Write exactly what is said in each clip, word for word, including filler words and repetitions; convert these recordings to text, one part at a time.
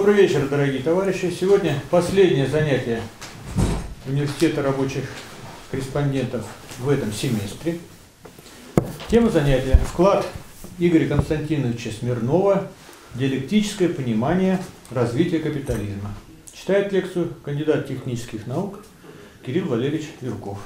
Добрый вечер, дорогие товарищи. Сегодня последнее занятие Университета рабочих корреспондентов в этом семестре. Тема занятия – вклад Игоря Константиновича Смирнова «Диалектическое понимание развития капитализма». Читает лекцию кандидат технических наук Кирилл Валерьевич Юрков.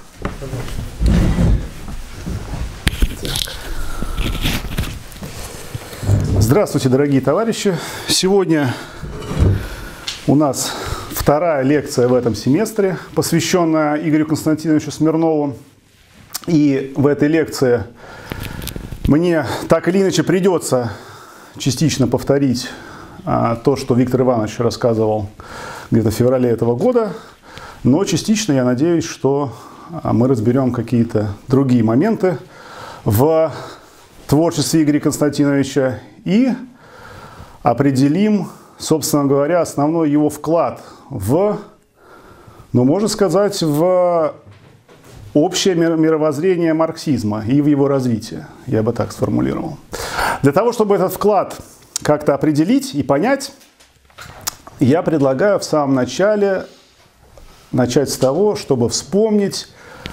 Здравствуйте, дорогие товарищи! Сегодня у нас вторая лекция в этом семестре, посвященная Игорю Константиновичу Смирнову. И в этой лекции мне так или иначе придется частично повторить а, то, что Виктор Иванович рассказывал где-то в феврале этого года. Но частично я надеюсь, что мы разберем какие-то другие моменты в творчестве Игоря Константиновича и определим, собственно говоря, основной его вклад в, ну, можно сказать, в общее мировоззрение марксизма и в его развитие. Я бы так сформулировал. Для того, чтобы этот вклад как-то определить и понять, я предлагаю в самом начале начать с того, чтобы вспомнить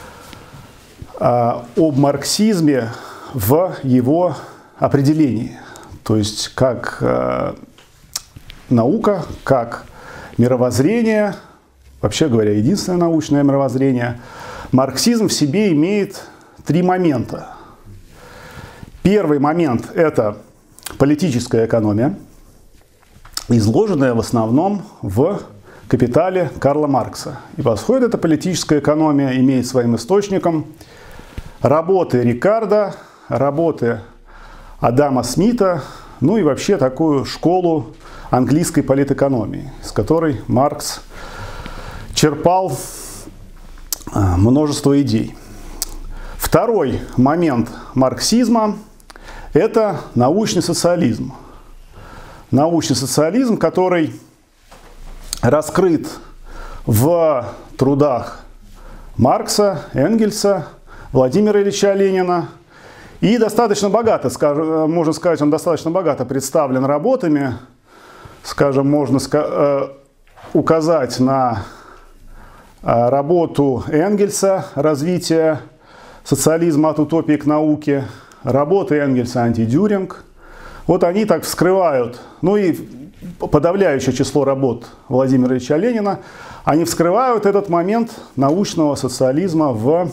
а, об марксизме в его определении. То есть как э, наука, как мировоззрение, вообще говоря, единственное научное мировоззрение, марксизм в себе имеет три момента. Первый момент – это политическая экономия, изложенная в основном в «Капитале» Карла Маркса. И восходит эта политическая экономия, имеет своим источником работы Рикардо, работы Адама Смита, ну и вообще такую школу английской политэкономии, с которой Маркс черпал множество идей. Второй момент марксизма – это научный социализм. Научный социализм, который раскрыт в трудах Маркса, Энгельса, Владимира Ильича Ленина. И достаточно богато, скажем, можно сказать, он достаточно богато представлен работами. Скажем, можно указать на работу Энгельса «Развитие социализма от утопии к науке», работы Энгельса «Антидюринг». Вот они так вскрывают, ну и подавляющее число работ Владимира Ильича Ленина, они вскрывают этот момент научного социализма в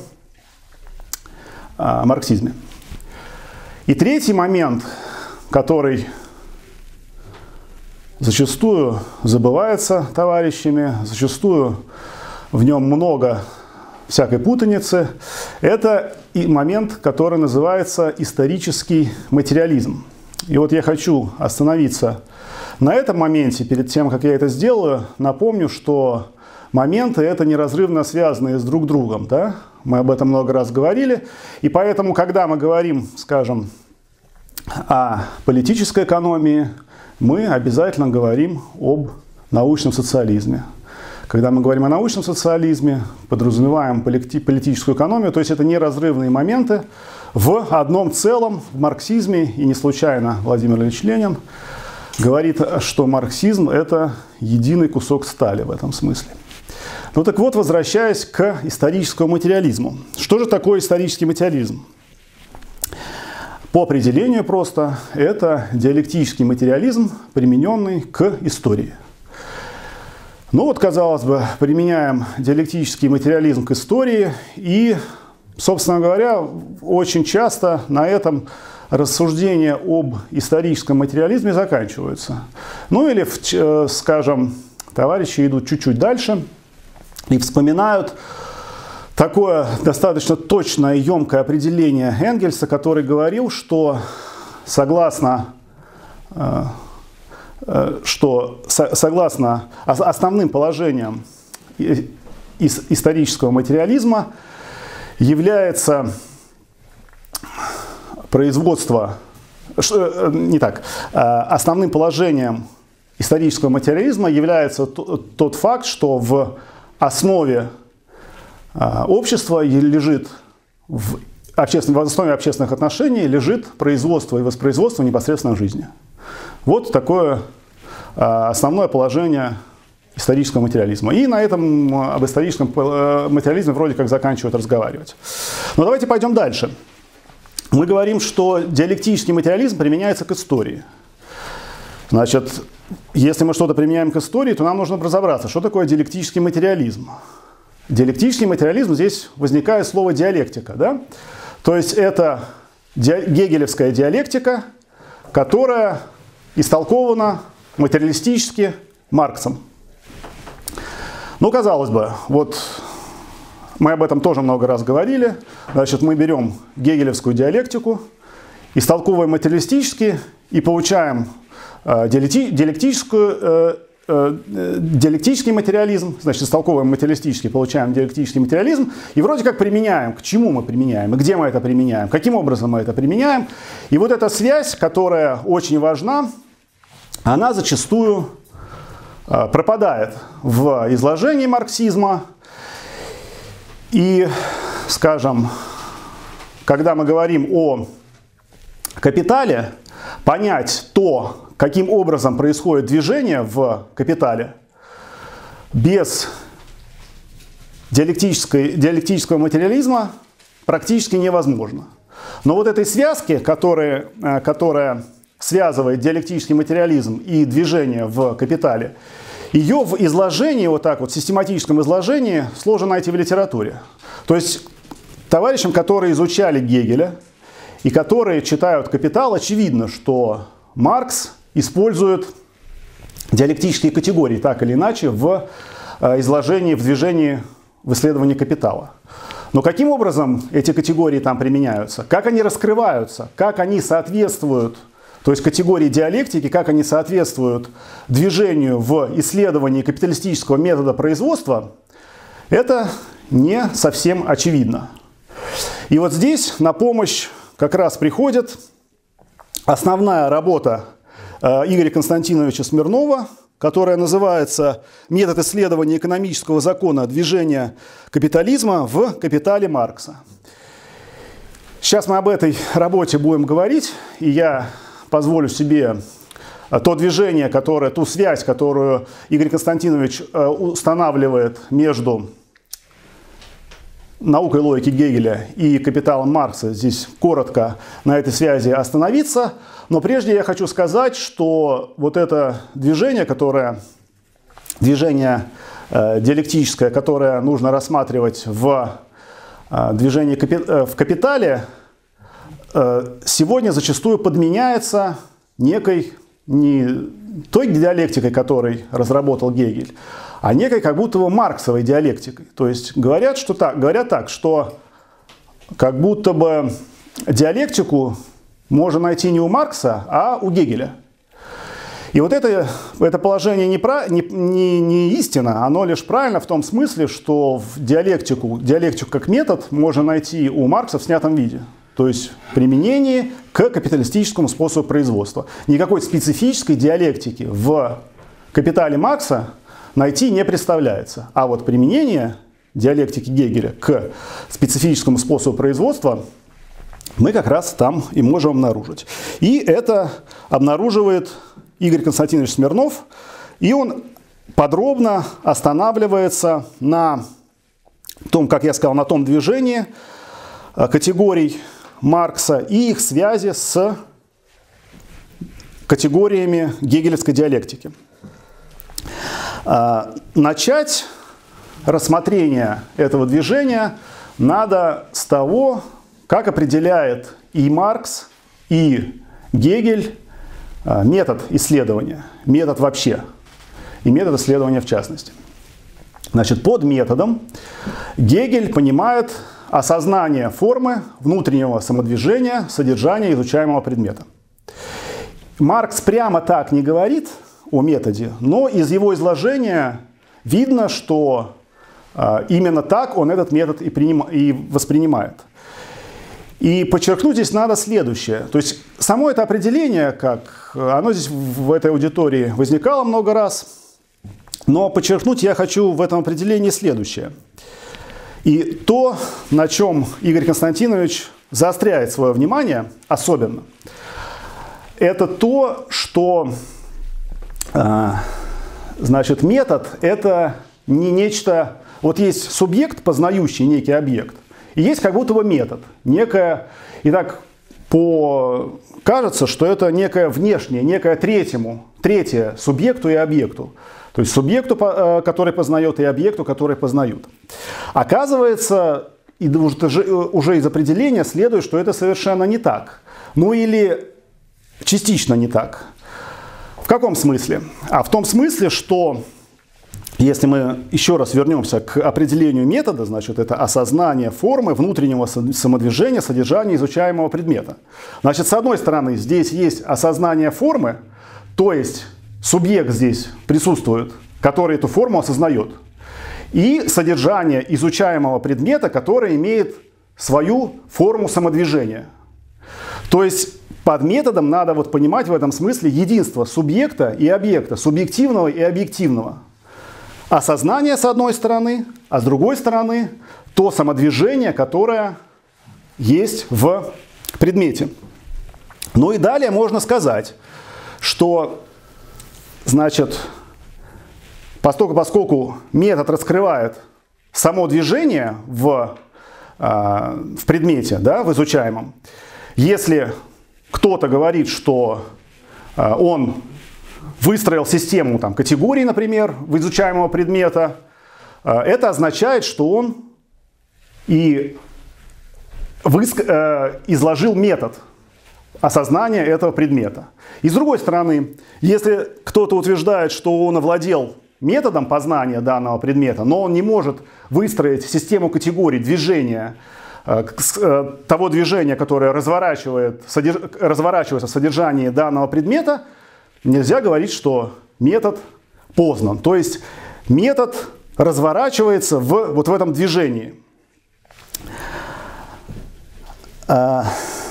а, марксизме. И третий момент, который зачастую забывается товарищами, зачастую в нем много всякой путаницы, это и момент, который называется исторический материализм. И вот я хочу остановиться на этом моменте. Перед тем, как я это сделаю, напомню, что моменты это неразрывно связанные с друг другом, да? Мы об этом много раз говорили. И поэтому, когда мы говорим, скажем, о политической экономии, мы обязательно говорим об научном социализме. Когда мы говорим о научном социализме, подразумеваем политическую экономию, то есть это неразрывные моменты в одном целом в марксизме. И не случайно Владимир Ильич Ленин говорит, что марксизм – это единый кусок стали в этом смысле. Ну так вот, возвращаясь к историческому материализму. Что же такое исторический материализм? По определению просто, это диалектический материализм, примененный к истории. Ну вот, казалось бы, применяем диалектический материализм к истории, и, собственно говоря, очень часто на этом рассуждения об историческом материализме заканчиваются. Ну или, скажем, товарищи идут чуть-чуть дальше и вспоминают такое достаточно точное и емкое определение Энгельса, который говорил, что согласно, что согласно основным положениям исторического материализма является производство, не так, основным положением исторического материализма является тот факт, что в основе общества лежит, в, обществен... в основе общественных отношений лежит производство и воспроизводство непосредственно в жизни. Вот такое основное положение исторического материализма. И на этом об историческом материализме вроде как заканчивают разговаривать. Но давайте пойдем дальше. Мы говорим, что диалектический материализм применяется к истории. Значит, если мы что-то применяем к истории, то нам нужно разобраться, что такое диалектический материализм. Диалектический материализм, здесь возникает слово диалектика. Да? То есть это гегелевская диалектика, которая истолкована материалистически Марксом. Ну, казалось бы, вот мы об этом тоже много раз говорили. Значит, мы берем гегелевскую диалектику, истолковываем материалистически и получаем э, диалектическую, э, э, диалектический материализм. Значит, истолковываем материалистически, получаем диалектический материализм. И вроде как применяем. К чему мы применяем? И где мы это применяем? Каким образом мы это применяем? И вот эта связь, которая очень важна, она зачастую э, пропадает в изложении марксизма. И, скажем, когда мы говорим о капитале, понять то, каким образом происходит движение в капитале, без диалектического материализма практически невозможно. Но вот этой связки, которая, которая связывает диалектический материализм и движение в капитале, ее в изложении, вот так вот, в систематическом изложении сложно найти в литературе. То есть товарищам, которые изучали Гегеля и которые читают «Капитал», очевидно, что Маркс использует диалектические категории так или иначе в изложении, в движении, в исследовании «Капитала». Но каким образом эти категории там применяются? Как они раскрываются? Как они соответствуют, то есть категории диалектики, как они соответствуют движению в исследовании капиталистического метода производства, это не совсем очевидно. И вот здесь на помощь как раз приходит основная работа Игоря Константиновича Смирнова, которая называется «Метод исследования экономического закона движения капитализма в капитале Маркса». Сейчас мы об этой работе будем говорить, и я позволю себе то движение, которое, ту связь, которую Игорь Константинович устанавливает между наукой логики Гегеля и капиталом Маркса, здесь коротко на этой связи остановиться. Но прежде я хочу сказать, что вот это движение, которое, движение э, диалектическое, которое нужно рассматривать в э, движении капи, э, в капитале, сегодня зачастую подменяется некой, не той диалектикой, которой разработал Гегель, а некой как будто бы марксовой диалектикой. То есть говорят, что так, говорят так, что как будто бы диалектику можно найти не у Маркса, а у Гегеля. И вот это, это положение не, про, не, не, не истина, оно лишь правильно в том смысле, что в диалектику, диалектику как метод можно найти у Маркса в снятом виде. То есть применение к капиталистическому способу производства. Никакой специфической диалектики в капитале Маркса найти не представляется. А вот применение диалектики Гегеля к специфическому способу производства мы как раз там и можем обнаружить. И это обнаруживает Игорь Константинович Смирнов. И он подробно останавливается на том, как я сказал, на том движении категорий Маркса и их связи с категориями гегелевской диалектики. Начать рассмотрение этого движения надо с того, как определяет и Маркс, и Гегель метод исследования, метод вообще, и метод исследования в частности. Значит, под методом Гегель понимает осознание формы внутреннего самодвижения, содержания изучаемого предмета. Маркс прямо так не говорит о методе, но из его изложения видно, что э, именно так он этот метод и, приним, и воспринимает. И подчеркнуть здесь надо следующее. То есть само это определение, как оно здесь в этой аудитории возникало много раз, но подчеркнуть я хочу в этом определении следующее. И то, на чем Игорь Константинович заостряет свое внимание особенно, это то, что Значит, метод – это не нечто… Вот есть субъект, познающий некий объект, и есть как будто бы метод. Некое… Итак, по… кажется, что это некое внешнее, некое третьему, третье субъекту и объекту. То есть субъекту, который познает, и объекту, который познают. Оказывается, и уже из определения следует, что это совершенно не так. Ну или частично не так. В каком смысле? А в том смысле, что если мы еще раз вернемся к определению метода, значит, это осознание формы внутреннего самодвижения, содержания изучаемого предмета. Значит, с одной стороны, здесь есть осознание формы, то есть субъект здесь присутствует, который эту форму осознает, и содержание изучаемого предмета, который имеет свою форму самодвижения. То есть под методом надо вот понимать в этом смысле единство субъекта и объекта, субъективного и объективного. Осознание с одной стороны, а с другой стороны то самодвижение, которое есть в предмете. Ну и далее можно сказать, что, значит, поскольку, поскольку метод раскрывает само движение в, э, в предмете, да, в изучаемом, если кто-то говорит, что э, он выстроил систему там, категорий, например, в изучаемого предмета, э, это означает, что он и выск... э, изложил метод осознания этого предмета. И с другой стороны, если кто-то утверждает, что он овладел методом познания данного предмета, но он не может выстроить систему категорий движения, того движения, которое разворачивает, содерж... разворачивается в содержании данного предмета, нельзя говорить, что метод познан. То есть метод разворачивается в, вот в этом движении. А...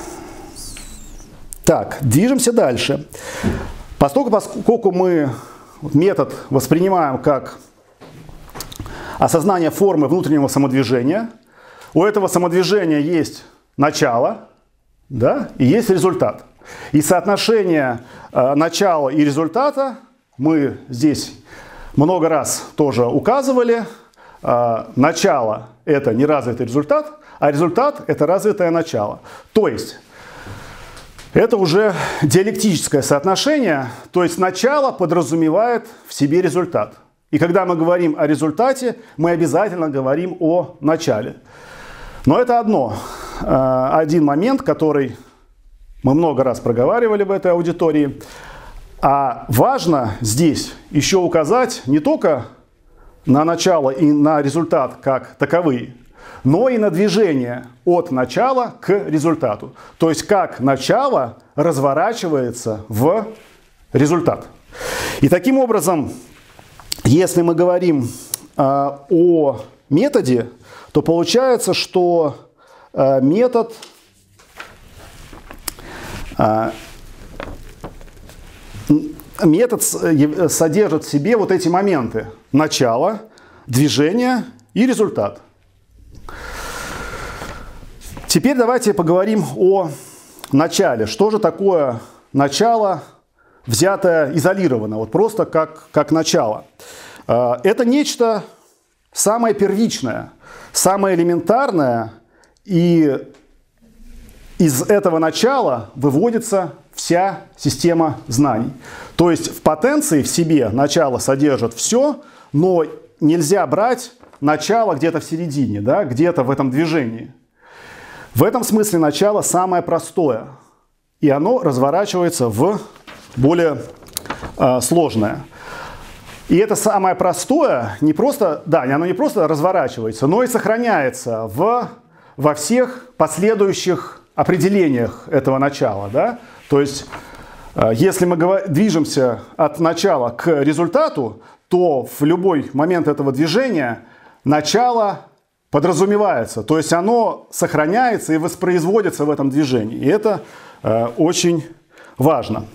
Так, движемся дальше. Поскольку, поскольку мы метод воспринимаем как осознание формы внутреннего самодвижения, у этого самодвижения есть начало, да, и есть результат. И соотношение э, начала и результата мы здесь много раз тоже указывали. Э, начало – это неразвитый результат, а результат – это развитое начало. То есть это уже диалектическое соотношение, то есть начало подразумевает в себе результат. И когда мы говорим о результате, мы обязательно говорим о начале. Но это одно, один момент, который мы много раз проговаривали в этой аудитории. А важно здесь еще указать не только на начало и на результат как таковые, но и на движение от начала к результату. То есть как начало разворачивается в результат. И таким образом, если мы говорим э, о методе, то получается, что э, метод э, метод содержит в себе вот эти моменты: начало, движение и результат. Теперь давайте поговорим о начале. Что же такое начало, взятое изолированно, вот просто как, как начало? Э, это нечто самое первичное, самое элементарное, и из этого начала выводится вся система знаний. То есть в потенции в себе начало содержит все, но нельзя брать начало где-то в середине, да, где-то в этом движении. В этом смысле начало самое простое, и оно разворачивается в более э, сложное. И это самое простое не просто, да, оно не просто разворачивается, но и сохраняется в, во всех последующих определениях этого начала. Да? То есть, если мы движемся от начала к результату, то в любой момент этого движения начало подразумевается. То есть оно сохраняется и воспроизводится в этом движении. И это э, очень важно.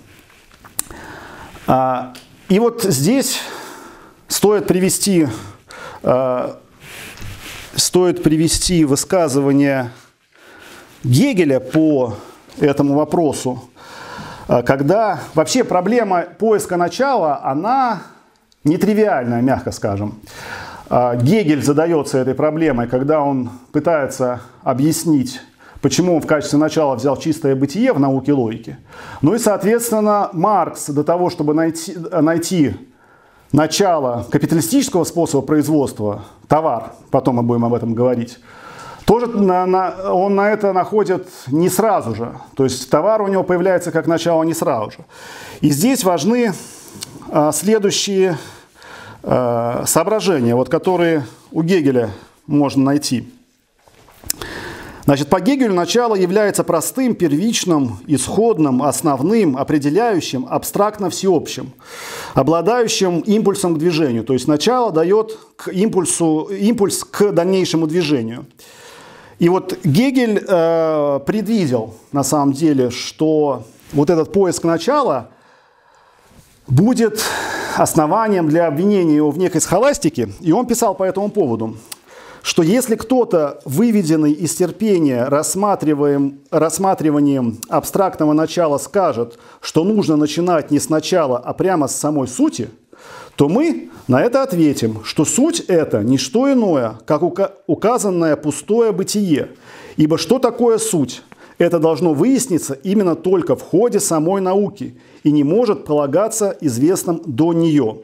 А, и вот здесь стоит привести, э, стоит привести высказывание Гегеля по этому вопросу. когда вообще проблема поиска начала, она нетривиальная, мягко скажем. Гегель задается этой проблемой, когда он пытается объяснить, почему он в качестве начала взял чистое бытие в науке логики. Ну и, соответственно, Маркс до того, чтобы найти, найти начало капиталистического способа производства, товар, потом мы будем об этом говорить, тоже на, на, он на это находит не сразу же. То есть товар у него появляется как начало не сразу же. И здесь важны а, следующие а, соображения, вот, которые у Гегеля можно найти. Значит, по Гегелю начало является простым, первичным, исходным, основным, определяющим, абстрактно всеобщим, обладающим импульсом к движению. То есть начало дает к импульсу, импульс к дальнейшему движению. И вот Гегель э, предвидел, на самом деле, что вот этот поиск начала будет основанием для обвинения его в некой схоластике. И он писал по этому поводу, что если кто-то, выведенный из терпения рассматриваем, рассматриванием абстрактного начала, скажет, что нужно начинать не с начала, а прямо с самой сути, то мы на это ответим, что суть – это не что иное, как указанное пустое бытие. Ибо что такое суть? Это должно выясниться именно только в ходе самой науки и не может полагаться известным до нее.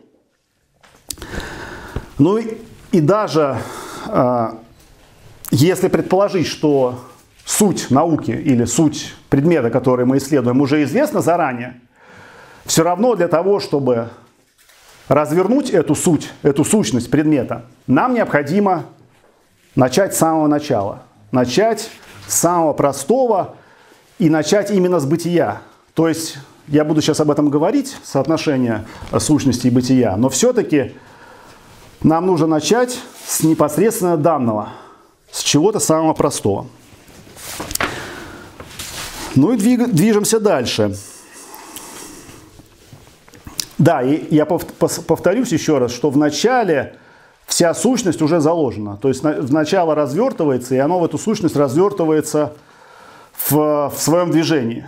Ну и, и даже э, если предположить, что суть науки или суть предмета, который мы исследуем, уже известна заранее, все равно для того, чтобы развернуть эту суть, эту сущность предмета, нам необходимо начать с самого начала. Начать с самого простого и начать именно с бытия. То есть, я буду сейчас об этом говорить, соотношение сущности и бытия, но все-таки нам нужно начать с непосредственно данного, с чего-то самого простого. Ну и движемся дальше. Да, и я повторюсь еще раз, что в начале вся сущность уже заложена. То есть в начало развертывается, и оно в эту сущность развертывается в, в своем движении.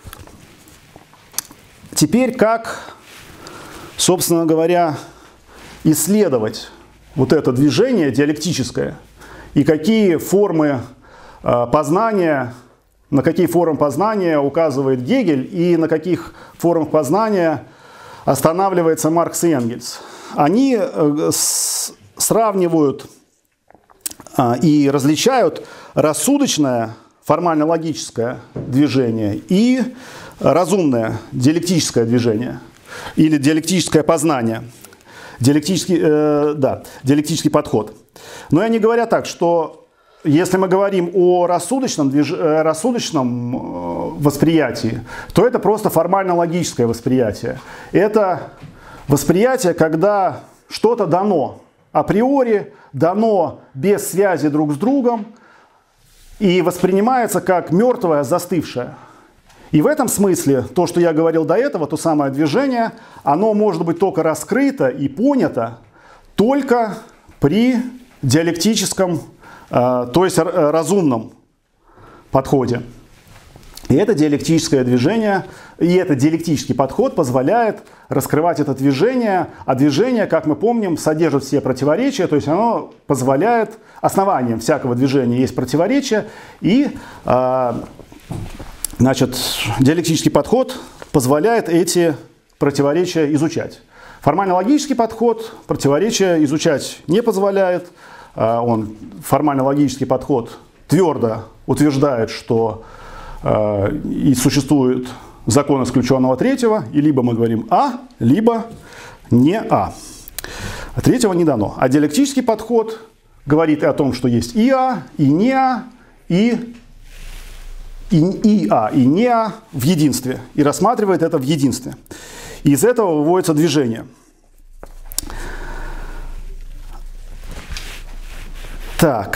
Теперь как, собственно говоря, исследовать вот это движение диалектическое и какие формы э, познания, на какие формы познания указывает Гегель и на каких формах познания останавливается Маркс и Энгельс. Они э, с, сравнивают э, и различают рассудочное, формально-логическое движение и разумное диалектическое движение или диалектическое познание, диалектический, э, да, диалектический подход. Но они говорят так, что если мы говорим о рассудочном, движ... рассудочном восприятии, то это просто формально-логическое восприятие. Это восприятие, когда что-то дано априори, дано без связи друг с другом и воспринимается как мертвое, застывшее. И в этом смысле то, что я говорил до этого, то самое движение, оно может быть только раскрыто и понято только при диалектическом, то есть разумном подходе. И это диалектическое движение, и этот диалектический подход позволяет раскрывать это движение, а движение, как мы помним, содержит все противоречия, то есть оно позволяет, основанием всякого движения есть противоречия, и значит, диалектический подход позволяет эти противоречия изучать. Формально-логический подход противоречия изучать не позволяет. Он, формально-логический подход твердо утверждает, что э, и существует закон исключенного третьего, и либо мы говорим А, либо не А. А третьего не дано. А диалектический подход говорит о том, что есть и А, и не А, и, и, и А, и не А в единстве. И рассматривает это в единстве. И из этого выводится движение. Так,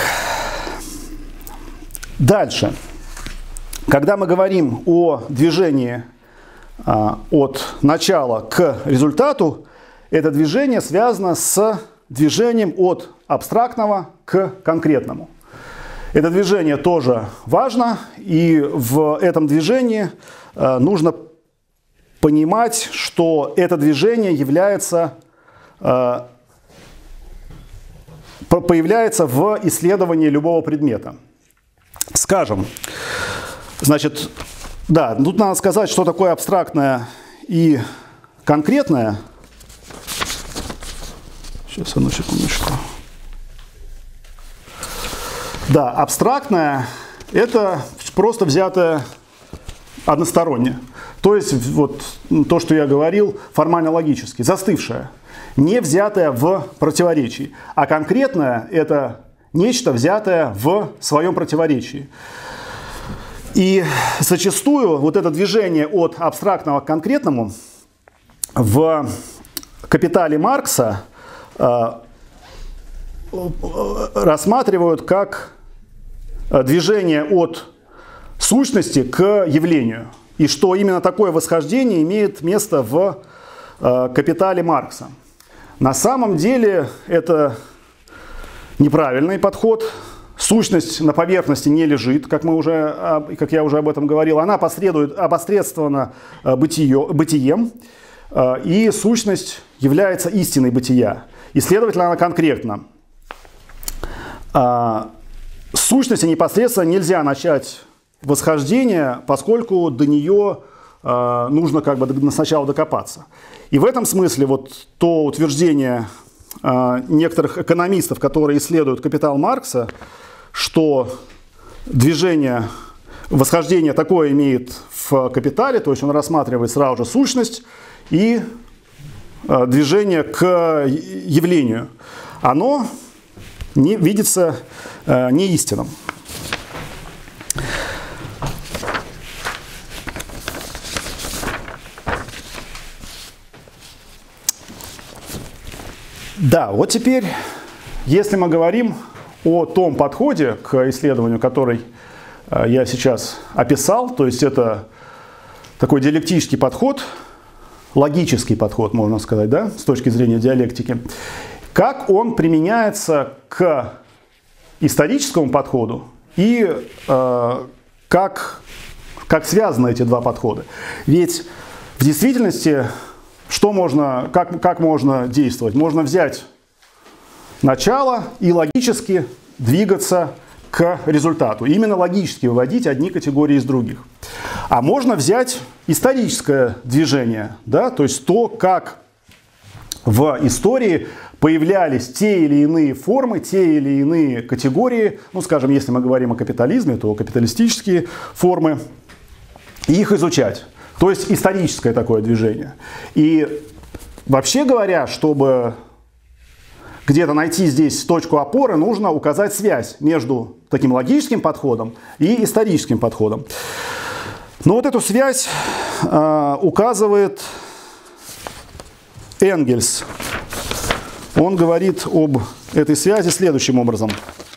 дальше. Когда мы говорим о движении а, от начала к результату, это движение связано с движением от абстрактного к конкретному. Это движение тоже важно, и в этом движении а, нужно понимать, что это движение является, э, появляется в исследовании любого предмета. Скажем, значит, да, тут надо сказать, что такое абстрактное и конкретное. Сейчас, одну секундочку. Да, абстрактное – это просто взятое односторонне. То есть вот то, что я говорил, формально-логически, застывшее, не взятое в противоречии. А конкретное – это нечто, взятое в своем противоречии. И зачастую вот это движение от абстрактного к конкретному в «Капитале» Маркса э, рассматривают как движение от сущности к явлению. И что именно такое восхождение имеет место в э, «Капитале» Маркса. На самом деле это неправильный подход. Сущность на поверхности не лежит, как, мы уже, как я уже об этом говорил. Она посредует, опосредствована бытие, бытием, и сущность является истиной бытия. И, следовательно, она конкретна. С сущности непосредственно нельзя начать восхождение, поскольку до нее нужно как бы сначала докопаться. И в этом смысле вот то утверждение некоторых экономистов, которые исследуют «Капитал» Маркса, что движение, восхождение такое имеет в «Капитале», то есть он рассматривает сразу же сущность и движение к явлению, оно не, видится не истинным. Да, вот теперь, если мы говорим о том подходе к исследованию, который я сейчас описал, то есть это такой диалектический подход, логический подход, можно сказать, да, с точки зрения диалектики, как он применяется к историческому подходу и э, как, как связаны эти два подхода. Ведь в действительности что можно, как, как можно действовать? Можно взять начало и логически двигаться к результату. Именно логически выводить одни категории из других. А можно взять историческое движение, да, то есть то, как в истории появлялись те или иные формы, те или иные категории, ну, скажем, если мы говорим о капитализме, то капиталистические формы, и их изучать. То есть историческое такое движение. И вообще говоря, чтобы где-то найти здесь точку опоры, нужно указать связь между таким логическим подходом и историческим подходом. Но вот эту связь э, указывает Энгельс. Он говорит об этой связи следующим образом.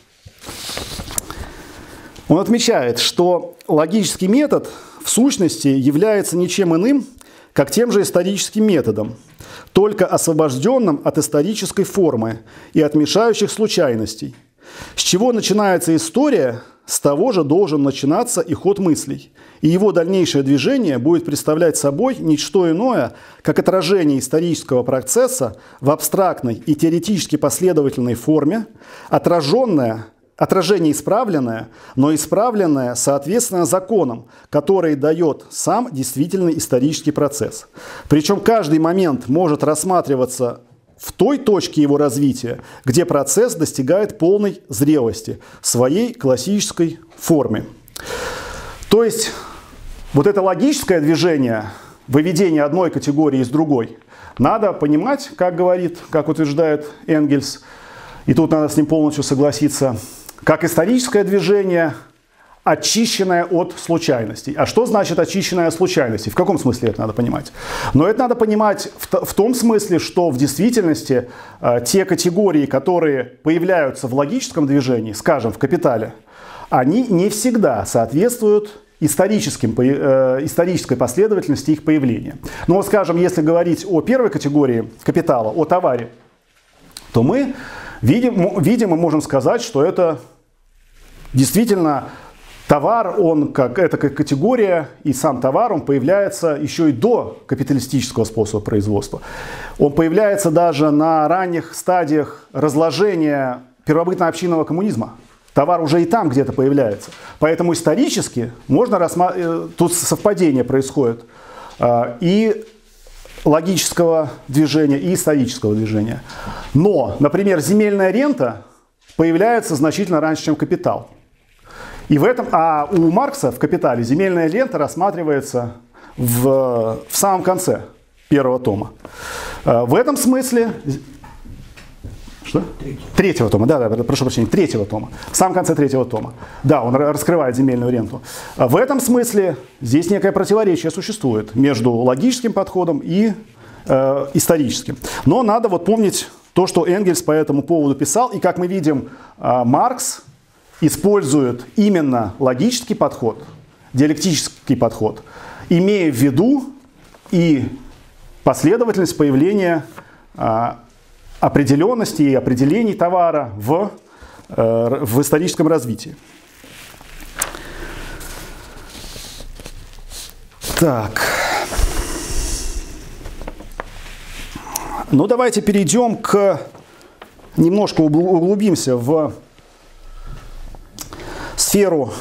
Он отмечает, что логический метод в сущности является ничем иным, как тем же историческим методом, только освобожденным от исторической формы и от мешающих случайностей. С чего начинается история, с того же должен начинаться и ход мыслей. И его дальнейшее движение будет представлять собой ничто иное, как отражение исторического процесса в абстрактной и теоретически последовательной форме, отраженное Отражение исправленное, но исправленное соответственно законам, которые дает сам действительный исторический процесс. Причем каждый момент может рассматриваться в той точке его развития, где процесс достигает полной зрелости в своей классической форме. То есть вот это логическое движение, выведение одной категории из другой, надо понимать, как говорит, как утверждает Энгельс, и тут надо с ним полностью согласиться, как историческое движение, очищенное от случайностей. А что значит очищенное от случайностей? В каком смысле это надо понимать? Но это надо понимать в, в том смысле, что в действительности э, те категории, которые появляются в логическом движении, скажем, в «Капитале», они не всегда соответствуют историческим, э, исторической последовательности их появления. Но, вот, скажем, если говорить о первой категории «Капитала», о товаре, то мы видим, видим и можем сказать, что это действительно товар, он как, это как категория, и сам товар, он появляется еще и до капиталистического способа производства. Он появляется даже на ранних стадиях разложения первобытно-общинного коммунизма. Товар уже и там где-то появляется. Поэтому исторически можно рассматривать, тут совпадение происходит и логического движения, и исторического движения. Но, например, земельная рента появляется значительно раньше, чем капитал. И в этом, а у Маркса в «Капитале» земельная рента рассматривается в, в самом конце первого тома. В этом смысле... Что? Третьего. Третьего тома, да, да, прошу прощения, третьего тома. В самом конце третьего тома. Да, он раскрывает земельную ренту. В этом смысле здесь некое противоречие существует между логическим подходом и э, историческим. Но надо вот помнить то, что Энгельс по этому поводу писал. И как мы видим, э, Маркс использует именно логический подход, диалектический подход, имея в виду и последовательность появления э, определенности и определений товара в, э, в историческом развитии. Так. Ну, давайте перейдем к... Немножко углубимся в сферу,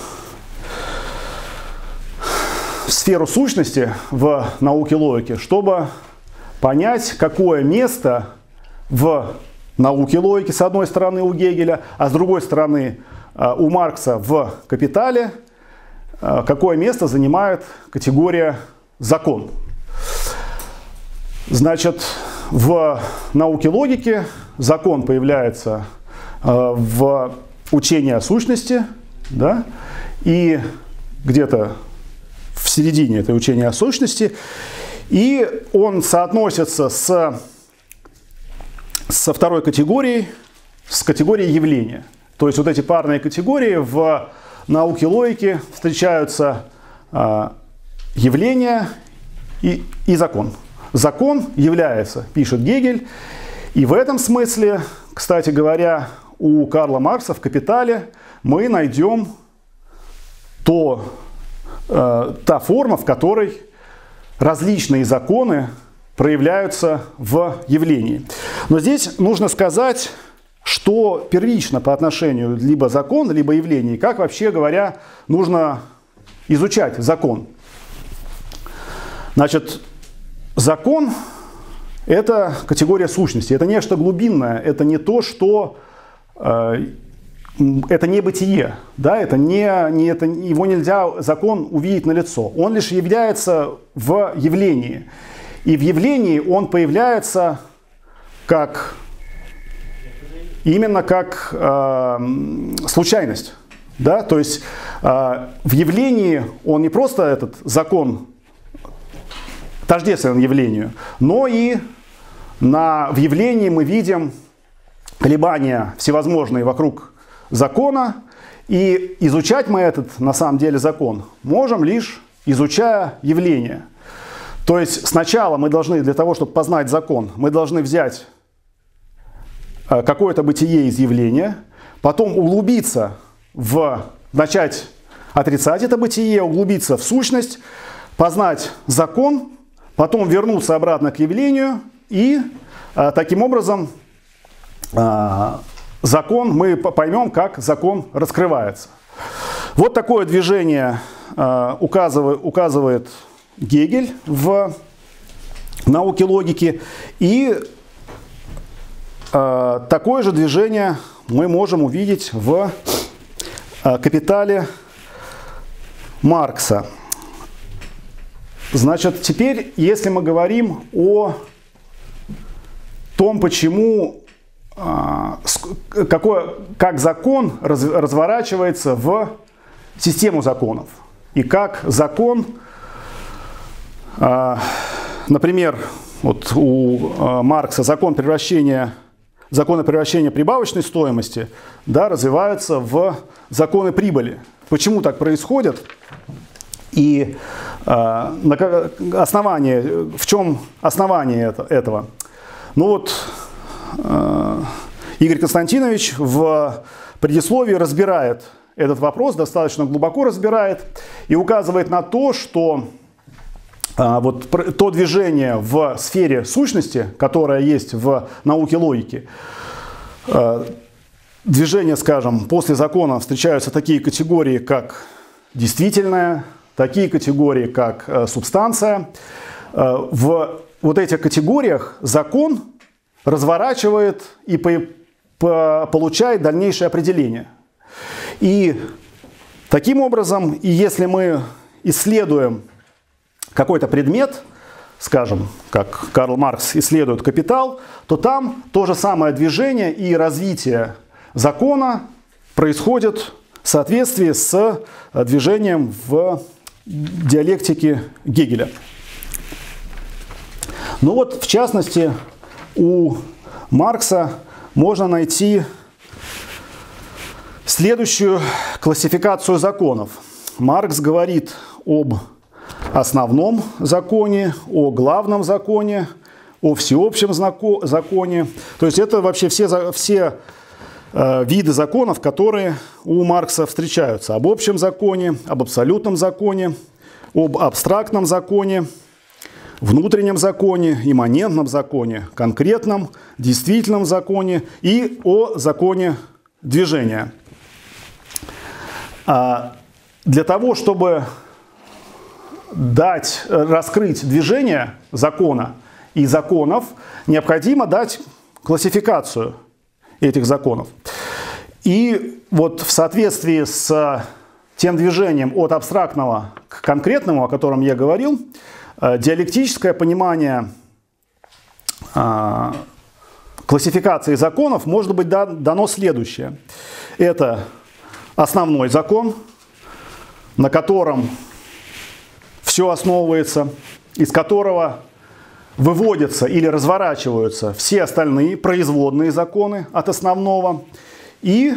в сферу сущности в науке логики, чтобы понять, какое место в науке логики, с одной стороны, у Гегеля, а с другой стороны, у Маркса в «Капитале», какое место занимает категория «закон». Значит, в науке логики закон появляется в учении о сущности, да, и где-то в середине этой учения о сущности, и он соотносится с со второй категорией, с категорией явления. То есть вот эти парные категории в науке логики встречаются э, явление и, и закон. Закон является, пишет Гегель, и в этом смысле, кстати говоря, у Карла Маркса в «Капитале» мы найдем то, э, та форма, в которой различные законы проявляются в явлении. Но здесь нужно сказать, что первично по отношению либо закон, либо явление, как вообще говоря, нужно изучать закон. Значит, закон – это категория сущности, это нечто глубинное, это не то, что… Э, это не бытие, да, это не, не, это, его нельзя, закон, увидеть на лицо. Он лишь является в явлении. И в явлении он появляется как, именно как э, случайность. Да? То есть э, в явлении он не просто этот закон тождествен явлению, но и на, в явлении мы видим колебания всевозможные вокруг закона. И изучать мы этот, на самом деле, закон можем лишь изучая явление. То есть сначала мы должны, для того, чтобы познать закон, мы должны взять какое-то бытие из явления, потом углубиться в, начать отрицать это бытие, углубиться в сущность, познать закон, потом вернуться обратно к явлению, и таким образом закон, мы поймем, как закон раскрывается. Вот такое движение указывает, указывает Гегель в науке логики. И э, такое же движение мы можем увидеть в э, «Капитале» Маркса. Значит, теперь, если мы говорим о том, почему, э, какое, как закон раз, разворачивается в систему законов, и как закон, например, вот у Маркса закон превращения, законы превращения прибавочной стоимости, да, развиваются в законы прибыли. Почему так происходит? И э, основание, в чем основание это, этого? Ну вот э, Игорь Константинович в предисловии разбирает этот вопрос достаточно глубоко разбирает и указывает на то, что а, вот то движение в сфере сущности, которое есть в науке логики, а, движение, скажем, после закона встречаются такие категории, как действительное, такие категории, как а, субстанция. А, в вот этих категориях закон разворачивает и по, по, получает дальнейшее определение. И таким образом, и если мы исследуем какой-то предмет, скажем, как Карл Маркс исследует «Капитал», то там то же самое движение и развитие закона происходит в соответствии с движением в диалектике Гегеля. Ну вот, в частности, у Маркса можно найти следующую классификацию законов. Маркс говорит об основном законе, о главном законе, о всеобщем законе. То есть это вообще все, все э, виды законов, которые у Маркса встречаются. Об общем законе, об абсолютном законе, об абстрактном законе, внутреннем законе, имманентном законе, конкретном, действительном законе и о законе движения. А для того, чтобы дать, раскрыть движение закона и законов, необходимо дать классификацию этих законов. И вот в соответствии с тем движением от абстрактного к конкретному, о котором я говорил, диалектическое понимание классификации законов может быть дано следующее. Это основной закон, на котором все основывается, из которого выводятся или разворачиваются все остальные производные законы от основного. И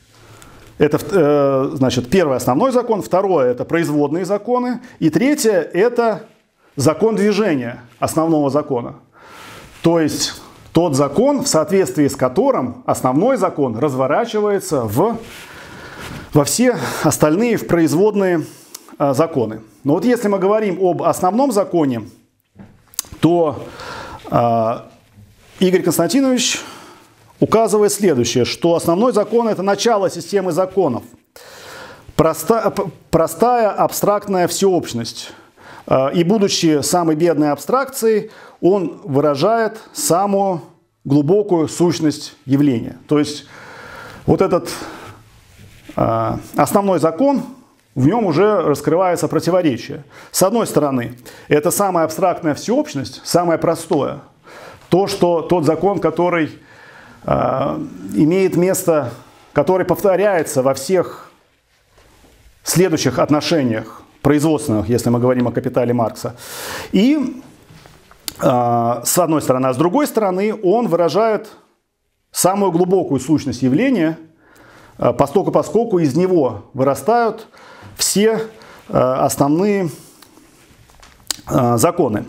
это, значит, первый основной закон, второе – это производные законы, и третье – это закон движения основного закона. То есть тот закон, в соответствии с которым основной закон разворачивается в, во все остальные в производные а, законы. Но вот если мы говорим об основном законе, то а, Игорь Константинович указывает следующее, что основной закон – это начало системы законов. Проста, простая абстрактная всеобщность. И будучи самой бедной абстракцией, он выражает самую глубокую сущность явления. То есть вот этот э, основной закон, в нем уже раскрывается противоречие. С одной стороны, это самая абстрактная всеобщность, самое простое. То, что тот закон, который э, имеет место, который повторяется во всех следующих отношениях, производственных, если мы говорим о «Капитале» Маркса. И э, с одной стороны. А с другой стороны, он выражает самую глубокую сущность явления, э, поскольку, поскольку из него вырастают все э, основные э, законы.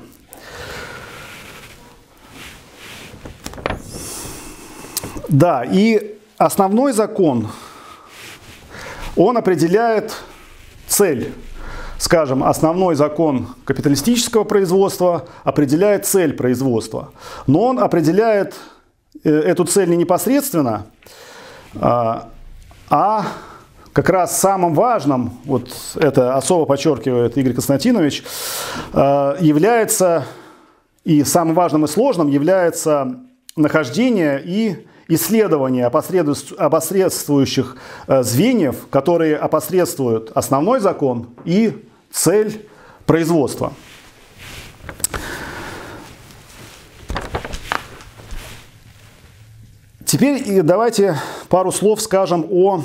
Да, и основной закон, он определяет цель. Скажем, основной закон капиталистического производства определяет цель производства. Но он определяет эту цель не непосредственно, а как раз самым важным, вот это особо подчеркивает Игорь Константинович, является, и самым важным и сложным является нахождение и исследование опосредствующих звеньев, которые опосредствуют основной закон и цель производства. Теперь давайте пару слов скажем о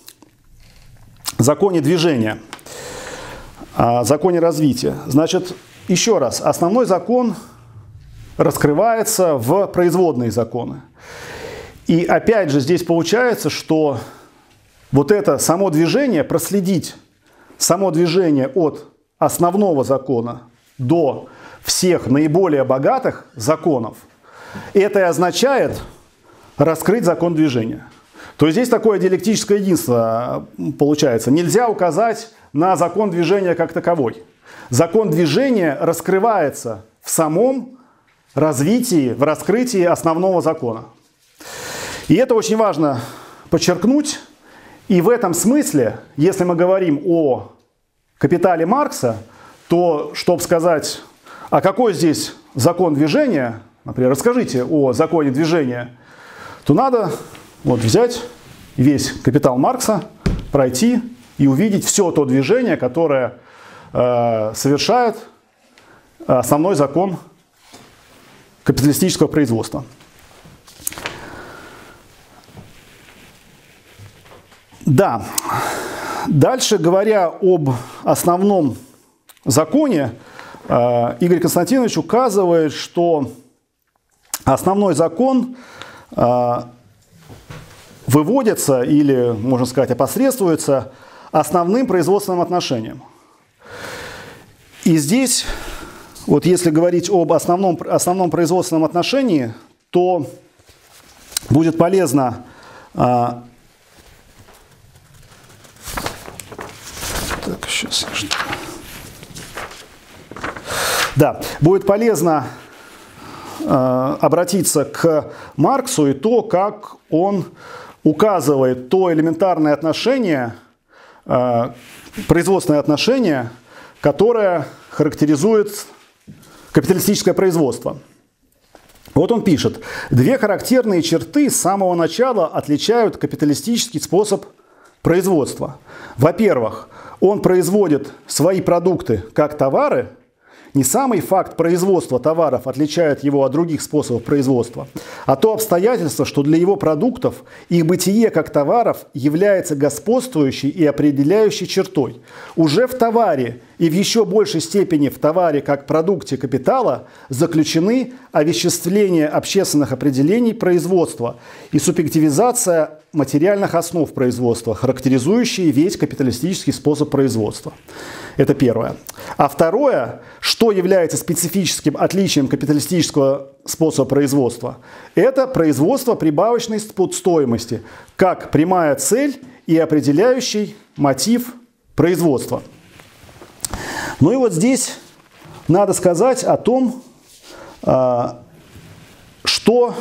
законе движения, о законе развития. Значит, еще раз, основной закон раскрывается в производные законы. И опять же здесь получается, что вот это само движение, проследить само движение от основного закона до всех наиболее богатых законов, это и означает раскрыть закон движения. То есть здесь такое диалектическое единство получается. Нельзя указать на закон движения как таковой. Закон движения раскрывается в самом развитии, в раскрытии основного закона. И это очень важно подчеркнуть. И в этом смысле, если мы говорим о «Капитале» Маркса, то, чтобы сказать, а какой здесь закон движения, например, расскажите о законе движения, то надо вот взять весь «Капитал» Маркса, пройти и увидеть все то движение, которое э, совершает основной закон капиталистического производства. Да, дальше, говоря об основном законе, э, Игорь Константинович указывает, что основной закон э, выводится или, можно сказать, опосредствуется основным производственным отношением. И здесь, вот если говорить об основном, основном производственном отношении, то будет полезно а, так, сейчас, да, будет полезно а, обратиться к Марксу и то, как он указывает то элементарное отношение, а, производственное отношение, которое характеризует капиталистическое производство. Вот он пишет: две характерные черты с самого начала отличают капиталистический способ производства. Во-первых, он производит свои продукты как товары. Не самый факт производства товаров отличает его от других способов производства, а то обстоятельство, что для его продуктов их бытие как товаров является господствующей и определяющей чертой. Уже в товаре и в еще большей степени в товаре как продукте капитала заключены овеществление общественных определений производства и субъективизация материальных основ производства, характеризующие весь капиталистический способ производства. Это первое. А второе, что является специфическим отличием капиталистического способа производства, это производство прибавочной стоимости, как прямая цель и определяющий мотив производства. Ну и вот здесь надо сказать о том, что,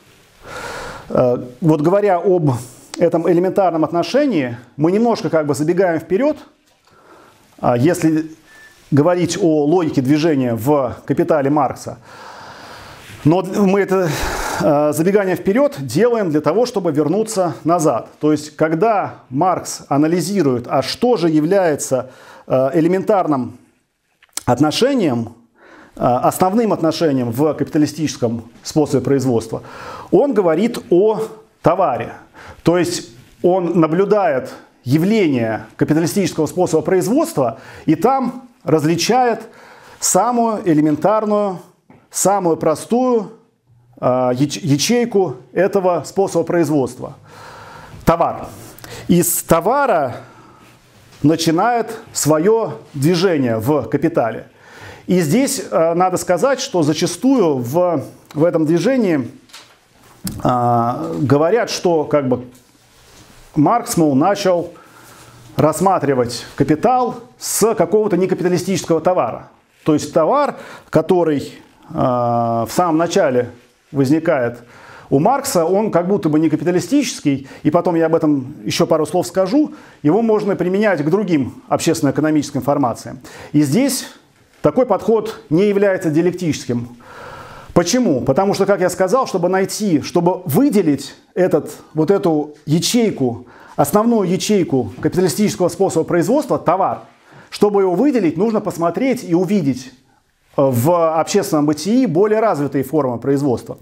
вот говоря об этом элементарном отношении, мы немножко как бы забегаем вперед. Если говорить о логике движения в «Капитале» Маркса. Но мы это забегание вперед делаем для того, чтобы вернуться назад. То есть, когда Маркс анализирует, а что же является элементарным отношением, основным отношением в капиталистическом способе производства, он говорит о товаре. То есть, он наблюдает явление капиталистического способа производства и там различает самую элементарную, самую простую э, ячейку этого способа производства – товар. Из товара начинает свое движение в «Капитале». И здесь э, надо сказать, что зачастую в, в этом движении э, говорят, что как бы Маркс, мол, начал рассматривать капитал с какого-то некапиталистического товара. То есть товар, который э, в самом начале возникает у Маркса, он как будто бы не капиталистический, и потом я об этом еще пару слов скажу, его можно применять к другим общественно-экономическим формациям. И здесь такой подход не является диалектическим. Почему? Потому что, как я сказал, чтобы найти, чтобы выделить этот, вот эту ячейку, основную ячейку капиталистического способа производства, товар, чтобы его выделить, нужно посмотреть и увидеть в общественном бытии более развитые формы производства.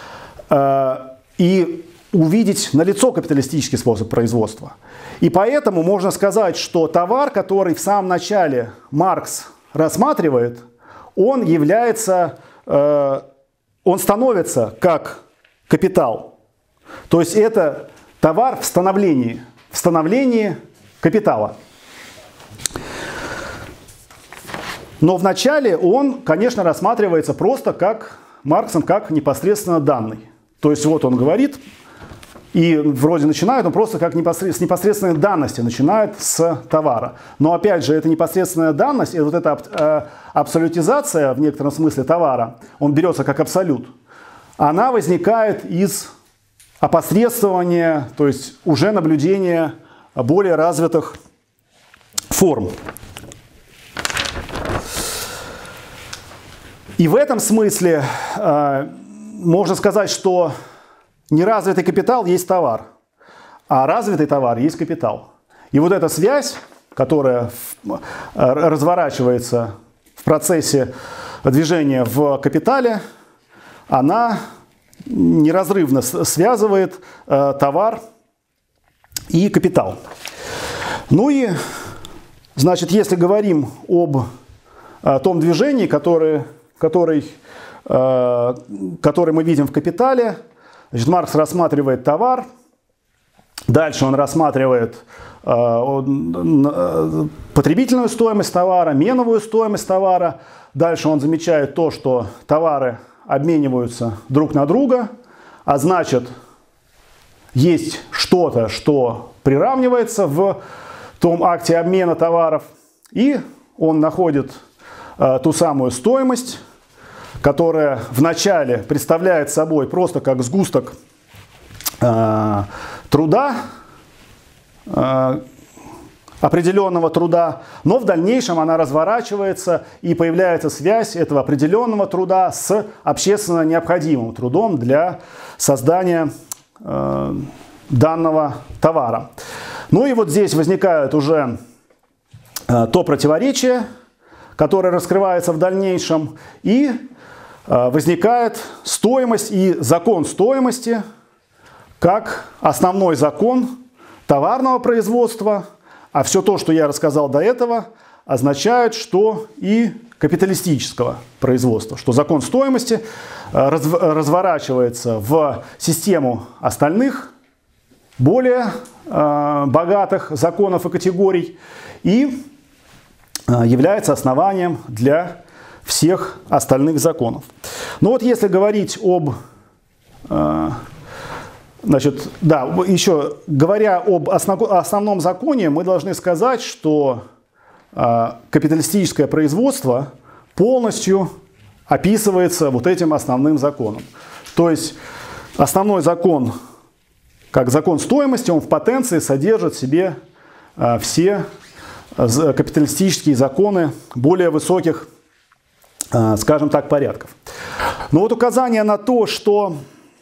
И увидеть налицо капиталистический способ производства. И поэтому можно сказать, что товар, который в самом начале Маркс рассматривает, он является, он становится как капитал. То есть это товар в становлении, в становлении капитала. Но вначале он, конечно, рассматривается просто как Марксом, как непосредственно данный. То есть вот он говорит, И вроде начинают, он просто как непосред... с непосредственной данности начинает с товара. Но опять же, эта непосредственная данность, и вот эта э, абсолютизация в некотором смысле товара, он берется как абсолют, она возникает из опосредствования, то есть уже наблюдения более развитых форм. И в этом смысле э, можно сказать, что неразвитый капитал есть товар, а развитый товар есть капитал. И вот эта связь, которая в, разворачивается в процессе движения в капитале, она неразрывно связывает э, товар и капитал. Ну и, значит, если говорим об э, том движении, которое, который, э, который мы видим в капитале, значит, Маркс рассматривает товар, дальше он рассматривает э, э, потребительную стоимость товара, меновую стоимость товара, дальше он замечает то, что товары обмениваются друг на друга, а значит, есть что-то, что приравнивается в том акте обмена товаров, и он находит э, ту самую стоимость, которая вначале представляет собой просто как сгусток э, труда, э, определенного труда, но в дальнейшем она разворачивается и появляется связь этого определенного труда с общественно необходимым трудом для создания э, данного товара. Ну и вот здесь возникает уже э, то противоречие, которое раскрывается в дальнейшем, и э, возникает стоимость и закон стоимости как основной закон товарного производства. А все то, что я рассказал до этого, означает, что и капиталистического производства, что закон стоимости разворачивается в систему остальных, более э, богатых законов и категорий и э, является основанием для всех остальных законов. Но вот если говорить об... Э, Значит, да, еще говоря об основ, основном законе, мы должны сказать, что э, капиталистическое производство полностью описывается вот этим основным законом. То есть основной закон, как закон стоимости, он в потенции содержит в себе э, все капиталистические законы более высоких, э, скажем так, порядков. Но вот указание на то, что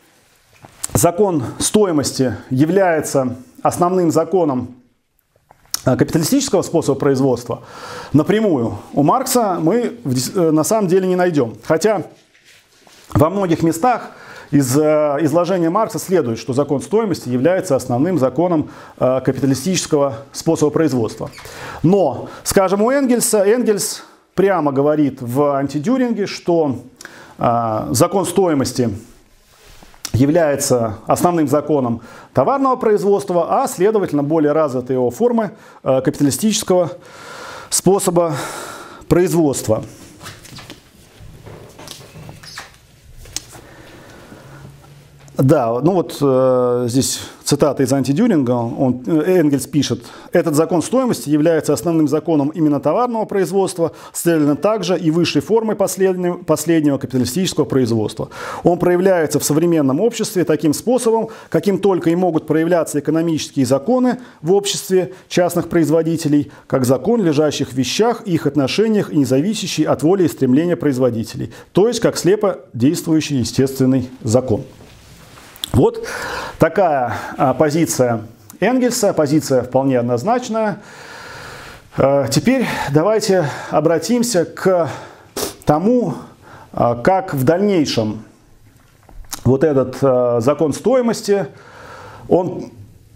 закон стоимости является основным законом капиталистического способа производства, напрямую у Маркса мы на самом деле не найдем. Хотя во многих местах из изложения Маркса следует, что закон стоимости является основным законом капиталистического способа производства. Но, скажем, у Энгельса, Энгельс прямо говорит в антидюринге, что закон стоимости является основным законом товарного производства, а следовательно более развитые его формы э, капиталистического способа производства. Да, ну вот э, здесь цитата из антидюринга, он, Энгельс пишет: «Этот закон стоимости является основным законом именно товарного производства, следовательно, также и высшей формой последнего, последнего капиталистического производства. Он проявляется в современном обществе таким способом, каким только и могут проявляться экономические законы в обществе частных производителей, как закон, лежащих в вещах, их отношениях и не зависящий от воли и стремления производителей, то есть как слепо действующий естественный закон». Вот такая а, позиция Энгельса, позиция вполне однозначная. А, теперь давайте обратимся к тому, а, как в дальнейшем вот этот а, закон стоимости, он,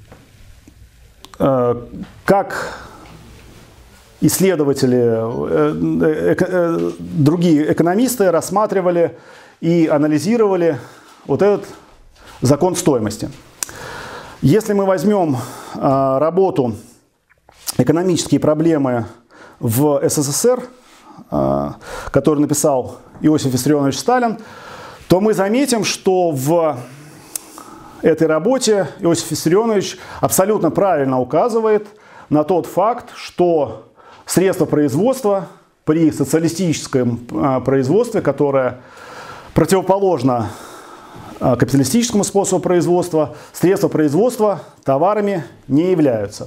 а, как исследователи, э, э, другие экономисты рассматривали и анализировали вот этот закон стоимости. Если мы возьмем э, работу «Экономические проблемы в СССР», э, которую написал Иосиф Виссарионович Сталин, то мы заметим, что в этой работе Иосиф Виссарионович абсолютно правильно указывает на тот факт, что средства производства при социалистическом производстве, которое противоположно капиталистическому способу производства, средства производства товарами не являются.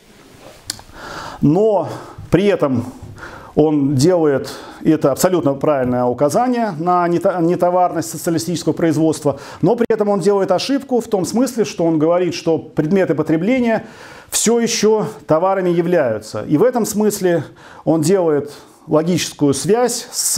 Но при этом он делает, это абсолютно правильное указание на нетоварность социалистического производства, но при этом он делает ошибку в том смысле, что он говорит, что предметы потребления все еще товарами являются. И в этом смысле он делает логическую связь с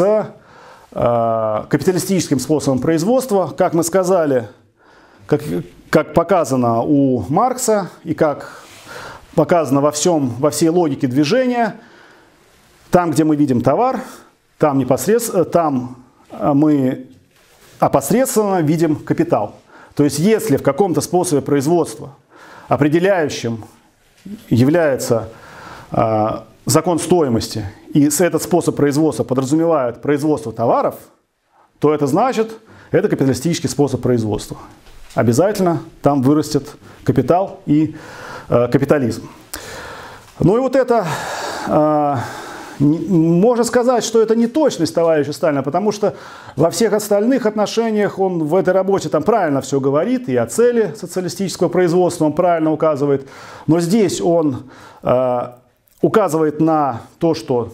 э, капиталистическим способом производства. Как мы сказали, как, как показано у Маркса и как показано во, всем, во всей логике движения, там, где мы видим товар, там, непосредственно, там мы опосредственно видим капитал. То есть, если в каком-то способе производства определяющим является э, закон стоимости, и этот способ производства подразумевает производство товаров, то это значит, это капиталистический способ производства. Обязательно там вырастет капитал и э, капитализм. Ну и вот это... Э, Можно сказать, что это не точность товарища Сталина, потому что во всех остальных отношениях он в этой работе там правильно все говорит, и о цели социалистического производства он правильно указывает. Но здесь он э, указывает на то, что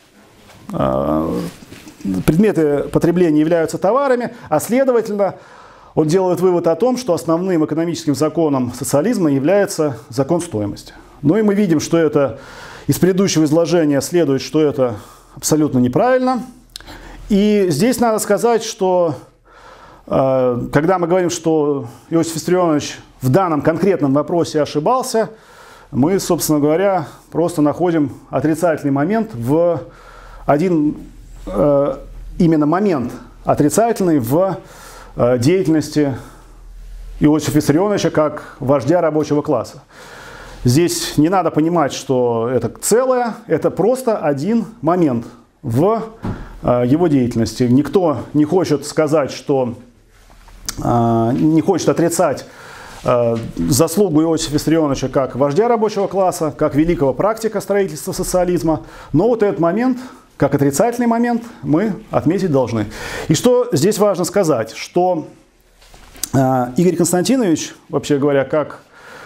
э, предметы потребления являются товарами, а следовательно он делает вывод о том, что основным экономическим законом социализма является закон стоимости. Ну и мы видим, что это... Из предыдущего изложения следует, что это абсолютно неправильно. И здесь надо сказать, что э, когда мы говорим, что Иосиф Виссарионович в данном конкретном вопросе ошибался, мы, собственно говоря, просто находим отрицательный момент в один э, именно момент отрицательный в э, деятельности Иосифа Виссарионовича как вождя рабочего класса. Здесь не надо понимать, что это целое, это просто один момент в э, его деятельности. Никто не хочет сказать, что э, не хочет отрицать э, заслугу Иосифа Виссарионовича как вождя рабочего класса, как великого практика строительства социализма. Но вот этот момент, как отрицательный момент, мы отметить должны. И что здесь важно сказать, что э, Игорь Константинович, вообще говоря, как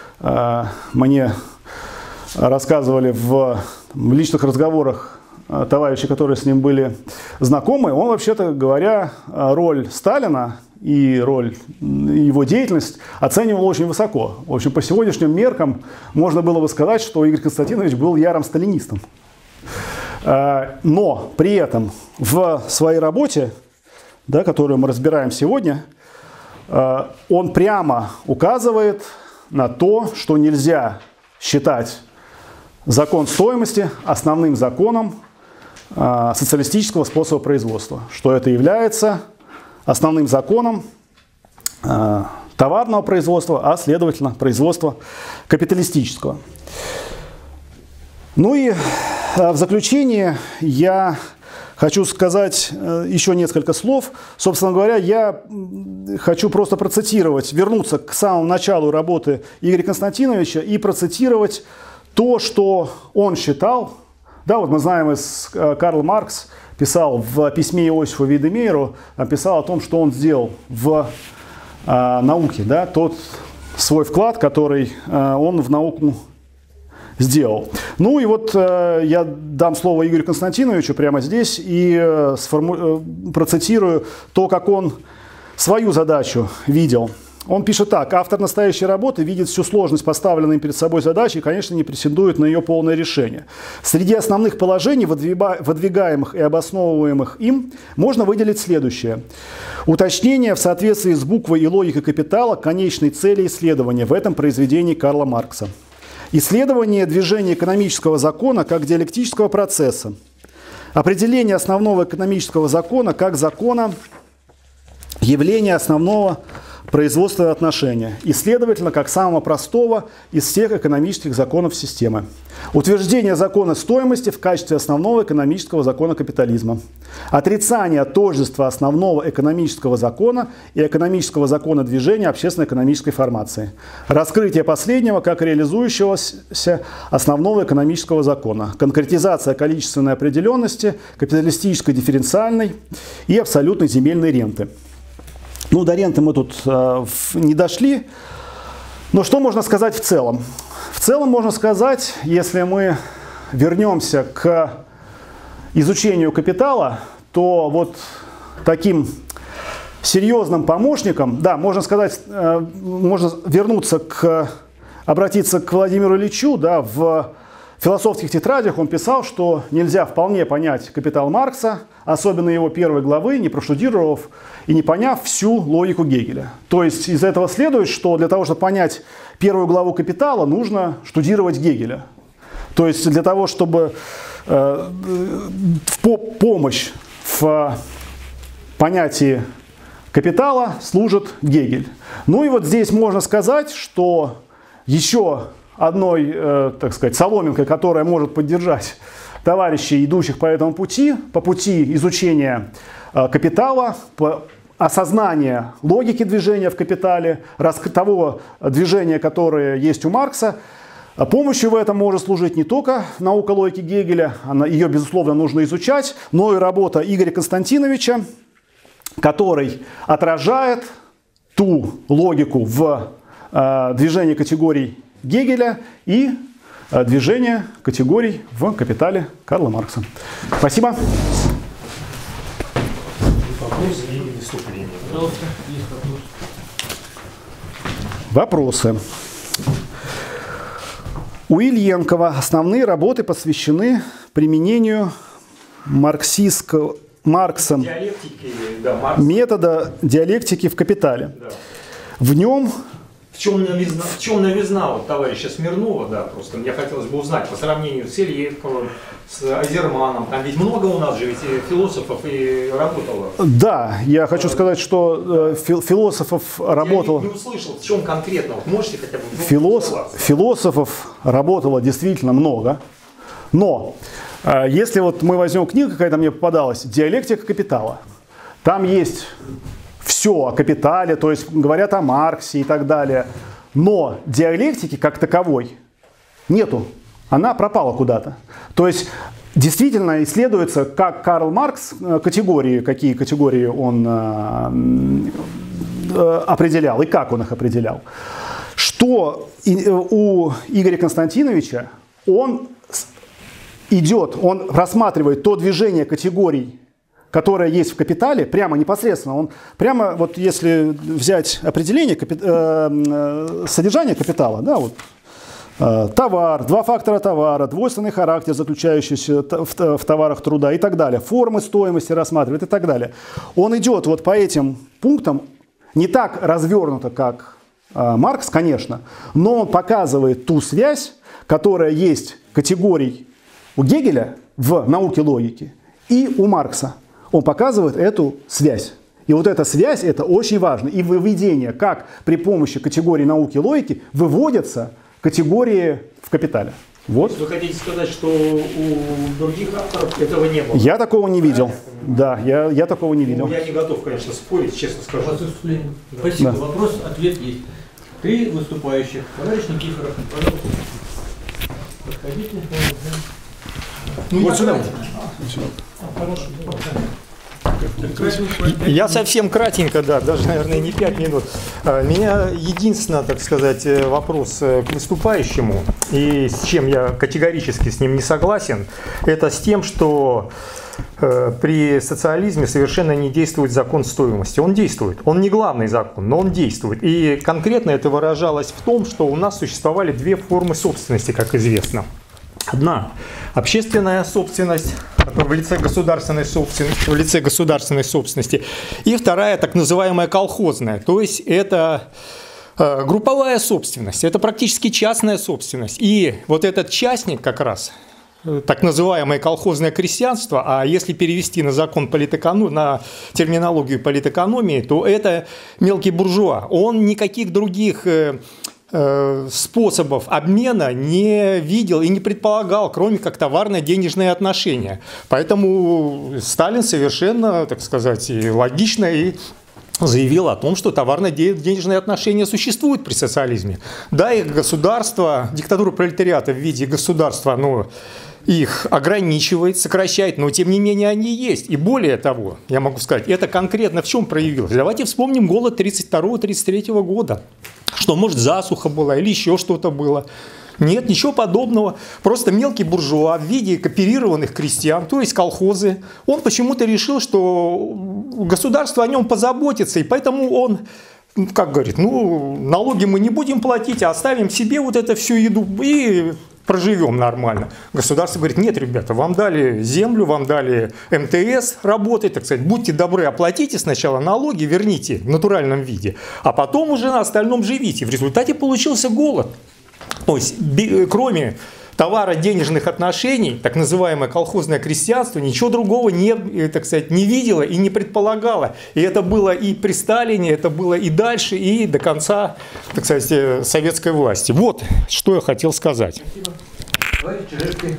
мне рассказывали в, в личных разговорах товарищи, которые с ним были знакомы, он, вообще-то говоря, роль Сталина и роль, его деятельность оценивал очень высоко. В общем, по сегодняшним меркам можно было бы сказать, что Игорь Константинович был ярым сталинистом. Но при этом в своей работе, да, которую мы разбираем сегодня, он прямо указывает на то, что нельзя считать закон стоимости основным законом э, социалистического способа производства, что это является основным законом э, товарного производства, а следовательно производства капиталистического. Ну и э, в заключение я хочу сказать еще несколько слов. Собственно говоря, я хочу просто процитировать, вернуться к самому началу работы Игоря Константиновича и процитировать то, что он считал. Да, вот мы знаем, из Карл Маркс писал в письме Иосифу Вейдемейеру, писал о том, что он сделал в э, науке, да, тот свой вклад, который э, он в науку сделал. Ну и вот э, я дам слово Игорю Константиновичу прямо здесь и э, сформу... э, процитирую то, как он свою задачу видел. Он пишет так: автор настоящей работы видит всю сложность поставленной перед собой задачи и, конечно, не претендует на ее полное решение. Среди основных положений, выдвигаемых и обосновываемых им, можно выделить следующее. Уточнение в соответствии с буквой и логикой капитала конечной цели исследования в этом произведении Карла Маркса. Исследование движения экономического закона как диалектического процесса. Определение основного экономического закона как закона явления основного производственного отношения и, следовательно, как самого простого из всех экономических законов системы. Утверждение закона стоимости в качестве основного экономического закона капитализма. Отрицание тождества основного экономического закона и экономического закона движения общественно-экономической формации. Раскрытие последнего как реализующегося основного экономического закона. Конкретизация количественной определенности, капиталистической дифференциальной и абсолютной земельной ренты. Ну, до ренты мы тут э, не дошли. Но что можно сказать в целом? В целом можно сказать, если мы вернемся к изучению капитала, то вот таким серьезным помощником, да, можно сказать, э, можно вернуться к, обратиться к Владимиру Ильичу, да, в философских тетрадях он писал, что нельзя вполне понять «Капитал» Маркса, особенно его первой главы, не проштудировав и не поняв всю логику Гегеля. То есть из этого следует, что для того, чтобы понять первую главу «Капитала», нужно штудировать Гегеля. То есть для того, чтобы э, в помощь в понятии капитала служит Гегель. Ну и вот здесь можно сказать, что еще одной, э, так сказать, соломинкой, которая может поддержать товарищей, идущих по этому пути, по пути изучения э, капитала, по осознания логики движения в капитале, того движения, которое есть у Маркса, помощью в этом может служить не только наука логики Гегеля, она, ее, безусловно, нужно изучать, но и работа Игоря Константиновича, который отражает ту логику в э, движении категорий Гегеля и э, движение категорий в «Капитале» Карла Маркса. Спасибо. Вопросы. У Ильенкова основные работы посвящены применению марксистского Марксом диалектики, да, Маркс. метода диалектики в «Капитале». Да. В нем... В чем новизна, в чем новизна вот, товарища Смирнова, да, просто мне хотелось бы узнать по сравнению с Ильенковым, с Азерманом, там ведь много у нас же ведь философов и работало. Да, я хочу сказать, что э, философов работало... Я не, не услышал, в чем конкретно, вот можете хотя бы... Филос... Философов работало действительно много, но э, если вот мы возьмем книгу, какая-то мне попадалась, «Диалектика капитала», там есть... все о капитале, то есть говорят о Марксе и так далее. Но диалектики как таковой нету. Она пропала куда-то. То есть действительно исследуется, как Карл Маркс категории, какие категории он определял и как он их определял. Что у Игоря Константиновича он идет, он рассматривает то движение категорий, которая есть в «Капитале», прямо непосредственно. Он прямо, вот если взять определение капи, э, содержания капитала, да, вот, э, товар, два фактора товара, двойственный характер, заключающийся в, в товарах труда и так далее, формы стоимости рассматривает и так далее. Он идет вот по этим пунктам не так развернуто, как э, Маркс, конечно, но он показывает ту связь, которая есть категорий у Гегеля в науке логики и у Маркса. Он показывает эту связь. И вот эта связь, это очень важно. И выведение, как при помощи категории науки логики выводятся категории в «Капитале». Вот. Вы хотите сказать, что у других авторов этого не было? Я такого не видел. Да, я, я такого не видел. Ну, я не готов, конечно, спорить, честно скажу. Да. Спасибо. Да. Вопрос, ответ есть. Три выступающих. Товарищ Никифоров, пожалуйста. Подходите. Ну, вот сюда. Я совсем кратенько, да, даже, наверное, не пять минут. Меня единственное, так сказать, вопрос к выступающему, и с чем я категорически с ним не согласен, это с тем, что при социализме совершенно не действует закон стоимости. Он действует. Он не главный закон, но он действует. И конкретно это выражалось в том, что у нас существовали две формы собственности, как известно. Одна – общественная собственность в лице государственной собственности, в лице государственной собственности. И вторая – так называемая колхозная. То есть это э, групповая собственность, это практически частная собственность. И вот этот частник как раз так называемое колхозное крестьянство, а если перевести на закон политэкономии, на терминологию политэкономии, то это мелкий буржуа. Он никаких других способов обмена не видел и не предполагал, кроме как товарно-денежные отношения. Поэтому Сталин совершенно, так сказать, логично и заявил о том, что товарно-денежные отношения существуют при социализме. Да, и государство, диктатура пролетариата в виде государства, оно их ограничивает, сокращает, но тем не менее они есть. И более того, я могу сказать, это конкретно в чем проявилось. Давайте вспомним голод тридцать второго — тридцать третьего года. Что, может, засуха была или еще что-то было. Нет, ничего подобного. Просто мелкий буржуа в виде кооперированных крестьян, то есть колхозы, он почему-то решил, что государство о нем позаботится, и поэтому он, как говорит, ну, налоги мы не будем платить, а оставим себе вот эту всю еду и проживем нормально. Государство говорит: нет, ребята, вам дали землю, вам дали эм тэ эс работать, так сказать, будьте добры, оплатите сначала налоги, верните в натуральном виде, а потом уже на остальном живите. В результате получился голод. То есть, кроме товаро-денежных отношений, так называемое колхозное крестьянство ничего другого не, так сказать, не видело и не предполагало. И это было и при Сталине, это было и дальше, и до конца, так сказать, советской власти. Вот, что я хотел сказать. Спасибо.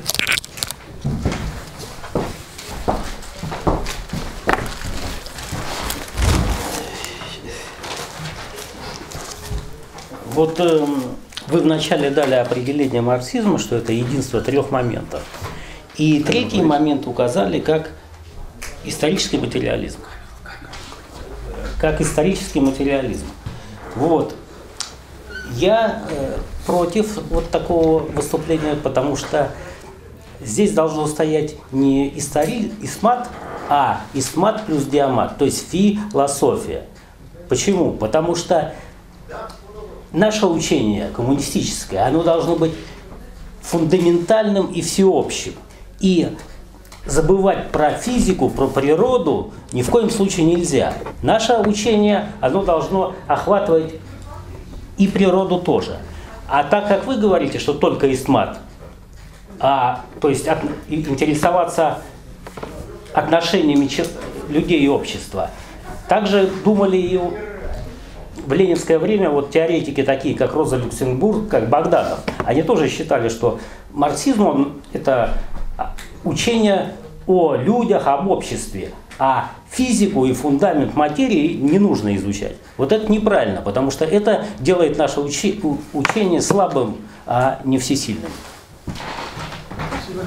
Вот э, вы вначале дали определение марксизма, что это единство трех моментов. И третий момент указали как исторический материализм. Как исторический материализм. Вот. Я э, против вот такого выступления, потому что здесь должно стоять не истори, исмат, а исмат плюс диамат, то есть философия. Почему? Потому что наше учение коммунистическое, оно должно быть фундаментальным и всеобщим. И забывать про физику, про природу ни в коем случае нельзя. Наше учение, оно должно охватывать и природу тоже. А так как вы говорите, что только исмат, а, то есть от, интересоваться отношениями людей и общества, также думали и в ленинское время вот теоретики такие, как Роза Люксембург, как Богданов, они тоже считали, что марксизм он, это учение о людях, об обществе, а физику и фундамент материи не нужно изучать. Вот это неправильно, потому что это делает наше учи, учение слабым, а не всесильным. Спасибо.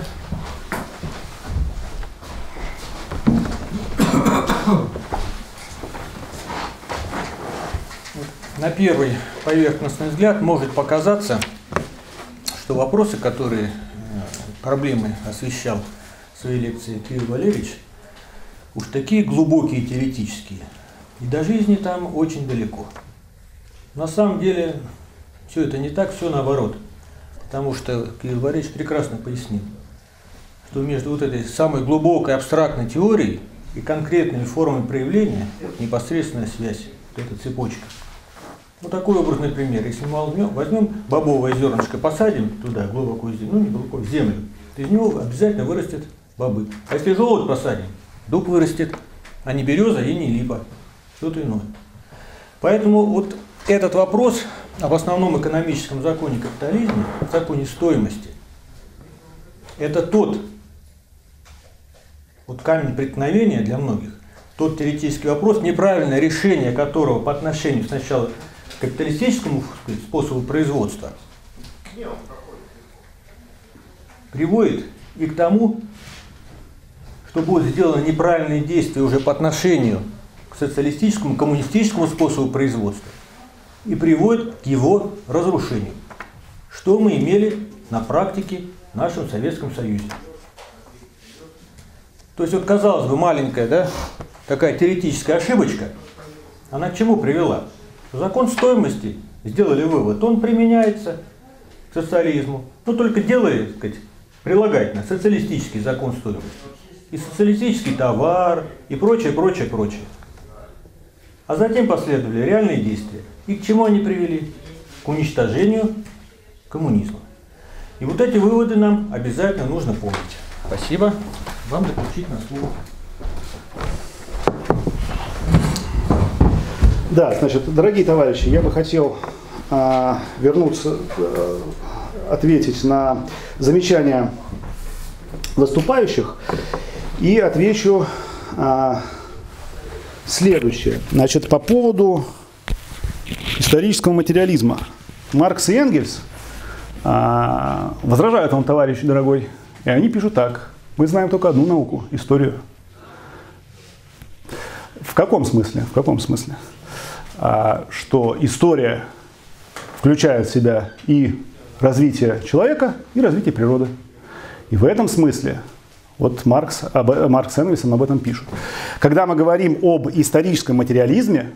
На первый поверхностный взгляд может показаться, что вопросы, которые, проблемы освещал в своей лекции Кирилл Валерьевич, уж такие глубокие теоретические, и до жизни там очень далеко. На самом деле все это не так, все наоборот, потому что Кирилл Валерьевич прекрасно пояснил, что между вот этой самой глубокой абстрактной теорией и конкретными формами проявления вот непосредственная связь, вот эта цепочка. Вот такой образный пример. Если мы возьмем, возьмем бобовое зернышко, посадим туда глубоко в землю, ну не глубоко, в землю, то из него обязательно вырастет бобы. А если желудь посадим, дуб вырастет, а не береза и не липа, что-то иное. Поэтому вот этот вопрос об основном экономическом законе капитализма, законе стоимости, это тот вот камень преткновения для многих, тот теоретический вопрос, неправильное решение которого по отношению сначала к капиталистическому способу производства приводит и к тому, что будут сделаны неправильные действия уже по отношению к социалистическому, коммунистическому способу производства и приводит к его разрушению, что мы имели на практике в нашем Советском Союзе. То есть вот, казалось бы, маленькая, да, такая теоретическая ошибочка, она к чему привела? Закон стоимости, сделали вывод, он применяется к социализму, но только делали, так сказать, прилагательно, социалистический закон стоимости. И социалистический товар, и прочее, прочее, прочее. А затем последовали реальные действия. И к чему они привели? К уничтожению коммунизма. И вот эти выводы нам обязательно нужно помнить. Спасибо. Вам заключительное слово. Да, значит, дорогие товарищи, я бы хотел а, вернуться, а, ответить на замечания выступающих и отвечу а, следующее. Значит, по поводу исторического материализма. Маркс и Энгельс а, возражают вам, товарищ дорогой, и они пишут так. Мы знаем только одну науку – историю. В каком смысле? В каком смысле? А, что история включает в себя и развитие человека, и развитие природы. И в этом смысле вот Маркс, об, Маркс с Энгельсом об этом пишут. Когда мы говорим об историческом материализме,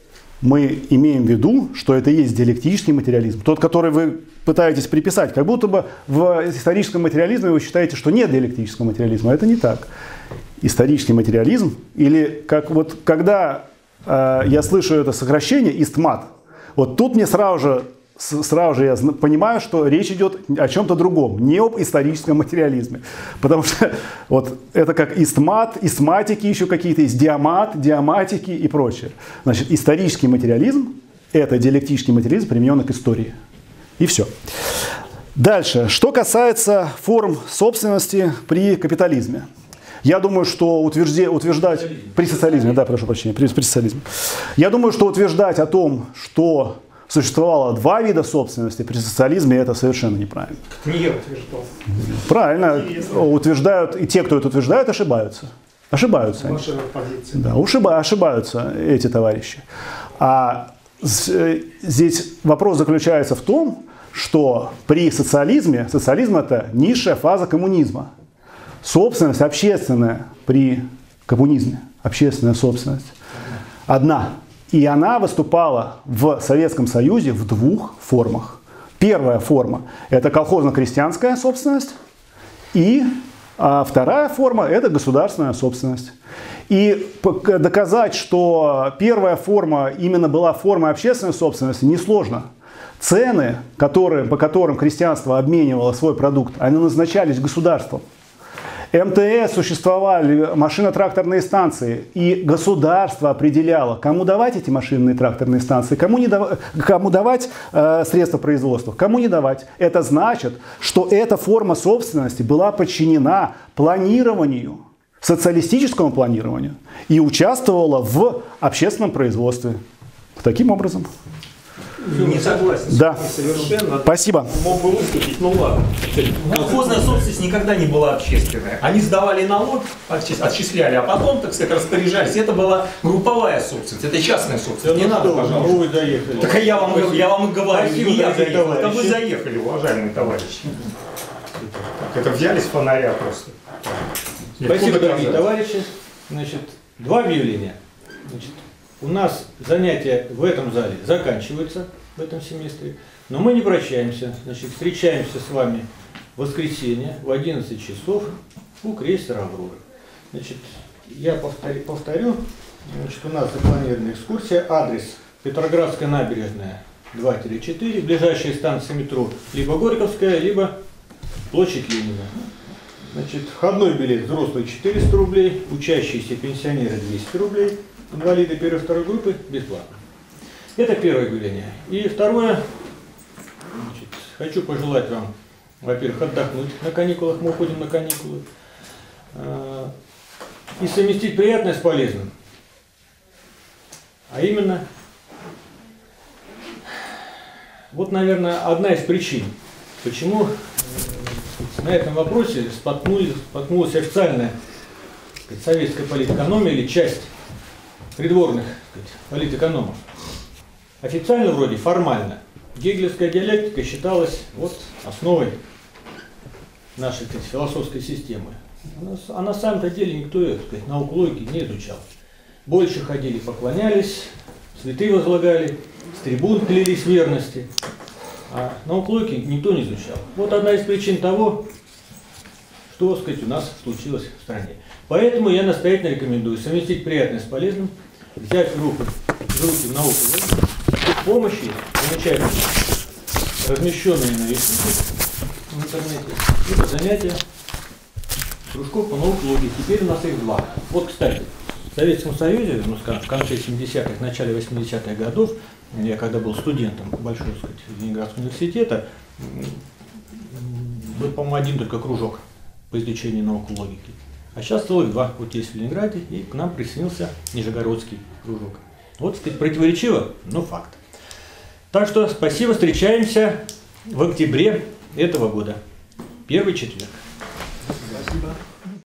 мы имеем в виду, что это и есть диалектический материализм. Тот, который вы пытаетесь приписать, как будто бы в историческом материализме вы считаете, что нет диалектического материализма. Это не так. Исторический материализм, или как вот когда э, я слышу это сокращение «истмат», вот тут мне сразу же, сразу же я понимаю, что речь идет о чем-то другом, не об историческом материализме. Потому что вот это как истмат, истматики еще какие-то есть, диамат, диаматики и прочее. Значит, исторический материализм – это диалектический материализм, примененный к истории. И все. Дальше. Что касается форм собственности при капитализме. Я думаю, что утвержде, утверждать при социализме, да, прошу прощения, при, при социализме. Я думаю, что утверждать о том, что существовало два вида собственности при социализме, это совершенно неправильно. Не я утверждал. Правильно. Утверждают, и те, кто это утверждают, ошибаются. Ошибаются. Ваша позиция. Да, ушиба, ошибаются эти товарищи. А здесь вопрос заключается в том, что при социализме, социализм это низшая фаза коммунизма. Собственность общественная при коммунизме, общественная собственность одна. И она выступала в Советском Союзе в двух формах. Первая форма – это колхозно-крестьянская собственность, и а вторая форма – это государственная собственность. И доказать, что первая форма именно была формой общественной собственности, несложно. Цены, которые, по которым крестьянство обменивало свой продукт, они назначались государством. эм тэ эс существовали, машино-тракторные станции, и государство определяло, кому давать эти машинные тракторные станции, кому, не дав... кому давать э, средства производства, кому не давать. Это значит, что эта форма собственности была подчинена планированию, социалистическому планированию, и участвовала в общественном производстве. Таким образом. Не согласен. Да. Совершенно. Спасибо. Мог бы выступить, ну ладно. Колхозная собственность никогда не была общественная. Они сдавали налог, отчисляли, а потом, так сказать, распоряжались. Это была групповая собственность, это частная собственность. Не надо, пожалуйста. Вы заехали. Так я вам, я вам и говорю, Спасибо, не я дорогие заехал, это вы товарищи. заехали, уважаемые товарищи. Так, это взяли с фонаря просто. Спасибо, Легко дорогие доказать. товарищи. Значит, два объявления. Значит, у нас занятия в этом зале заканчиваются в этом семестре, но мы не прощаемся. Значит, встречаемся с вами в воскресенье в одиннадцать часов у крейсера «Аврора». Значит, я повторю, повторю. Значит, у нас запланирована экскурсия. Адрес Петроградская набережная два четыре, ближайшая станция метро либо Горьковская, либо площадь Ленина. Значит, входной билет взрослый четыреста рублей, учащиеся пенсионеры двести рублей, инвалиды первой и второй группы бесплатно. Это первое объявление. И второе, значит, хочу пожелать вам, во-первых, отдохнуть на каникулах, мы уходим на каникулы, и совместить приятное с полезным. А именно, вот, наверное, одна из причин, почему на этом вопросе споткнулись, споткнулась официальная, так сказать, советская политэкономия или часть придворных, так сказать, политэкономов. Официально вроде, формально, гегелевская диалектика считалась вот основой нашей, так сказать, философской системы. А на самом-то деле никто ее, так сказать, науку логики не изучал. Больше ходили, поклонялись, цветы возлагали, с трибун клялись в верности. А науку логики никто не изучал. Вот одна из причин того, что, так сказать, у нас случилось в стране. Поэтому я настоятельно рекомендую совместить приятное с полезным, взять в руки, в руки науку логики, помощи, замечательно размещенные на YouTube, в интернете. Это занятие кружков по науклогии. Теперь у нас их два. Вот, кстати, в Советском Союзе, ну, скажем, в конце семидесятых, в начале восьмидесятых годов, я когда был студентом Большого, сказать, Ленинградского университета, был, по-моему, один только кружок по изучению наук логики. А сейчас целых два. Вот есть в Ленинграде, и к нам присоединился Нижегородский кружок. Вот, сказать, противоречиво, но факт. Так что спасибо, встречаемся в октябре этого года. Первый четверг. Спасибо.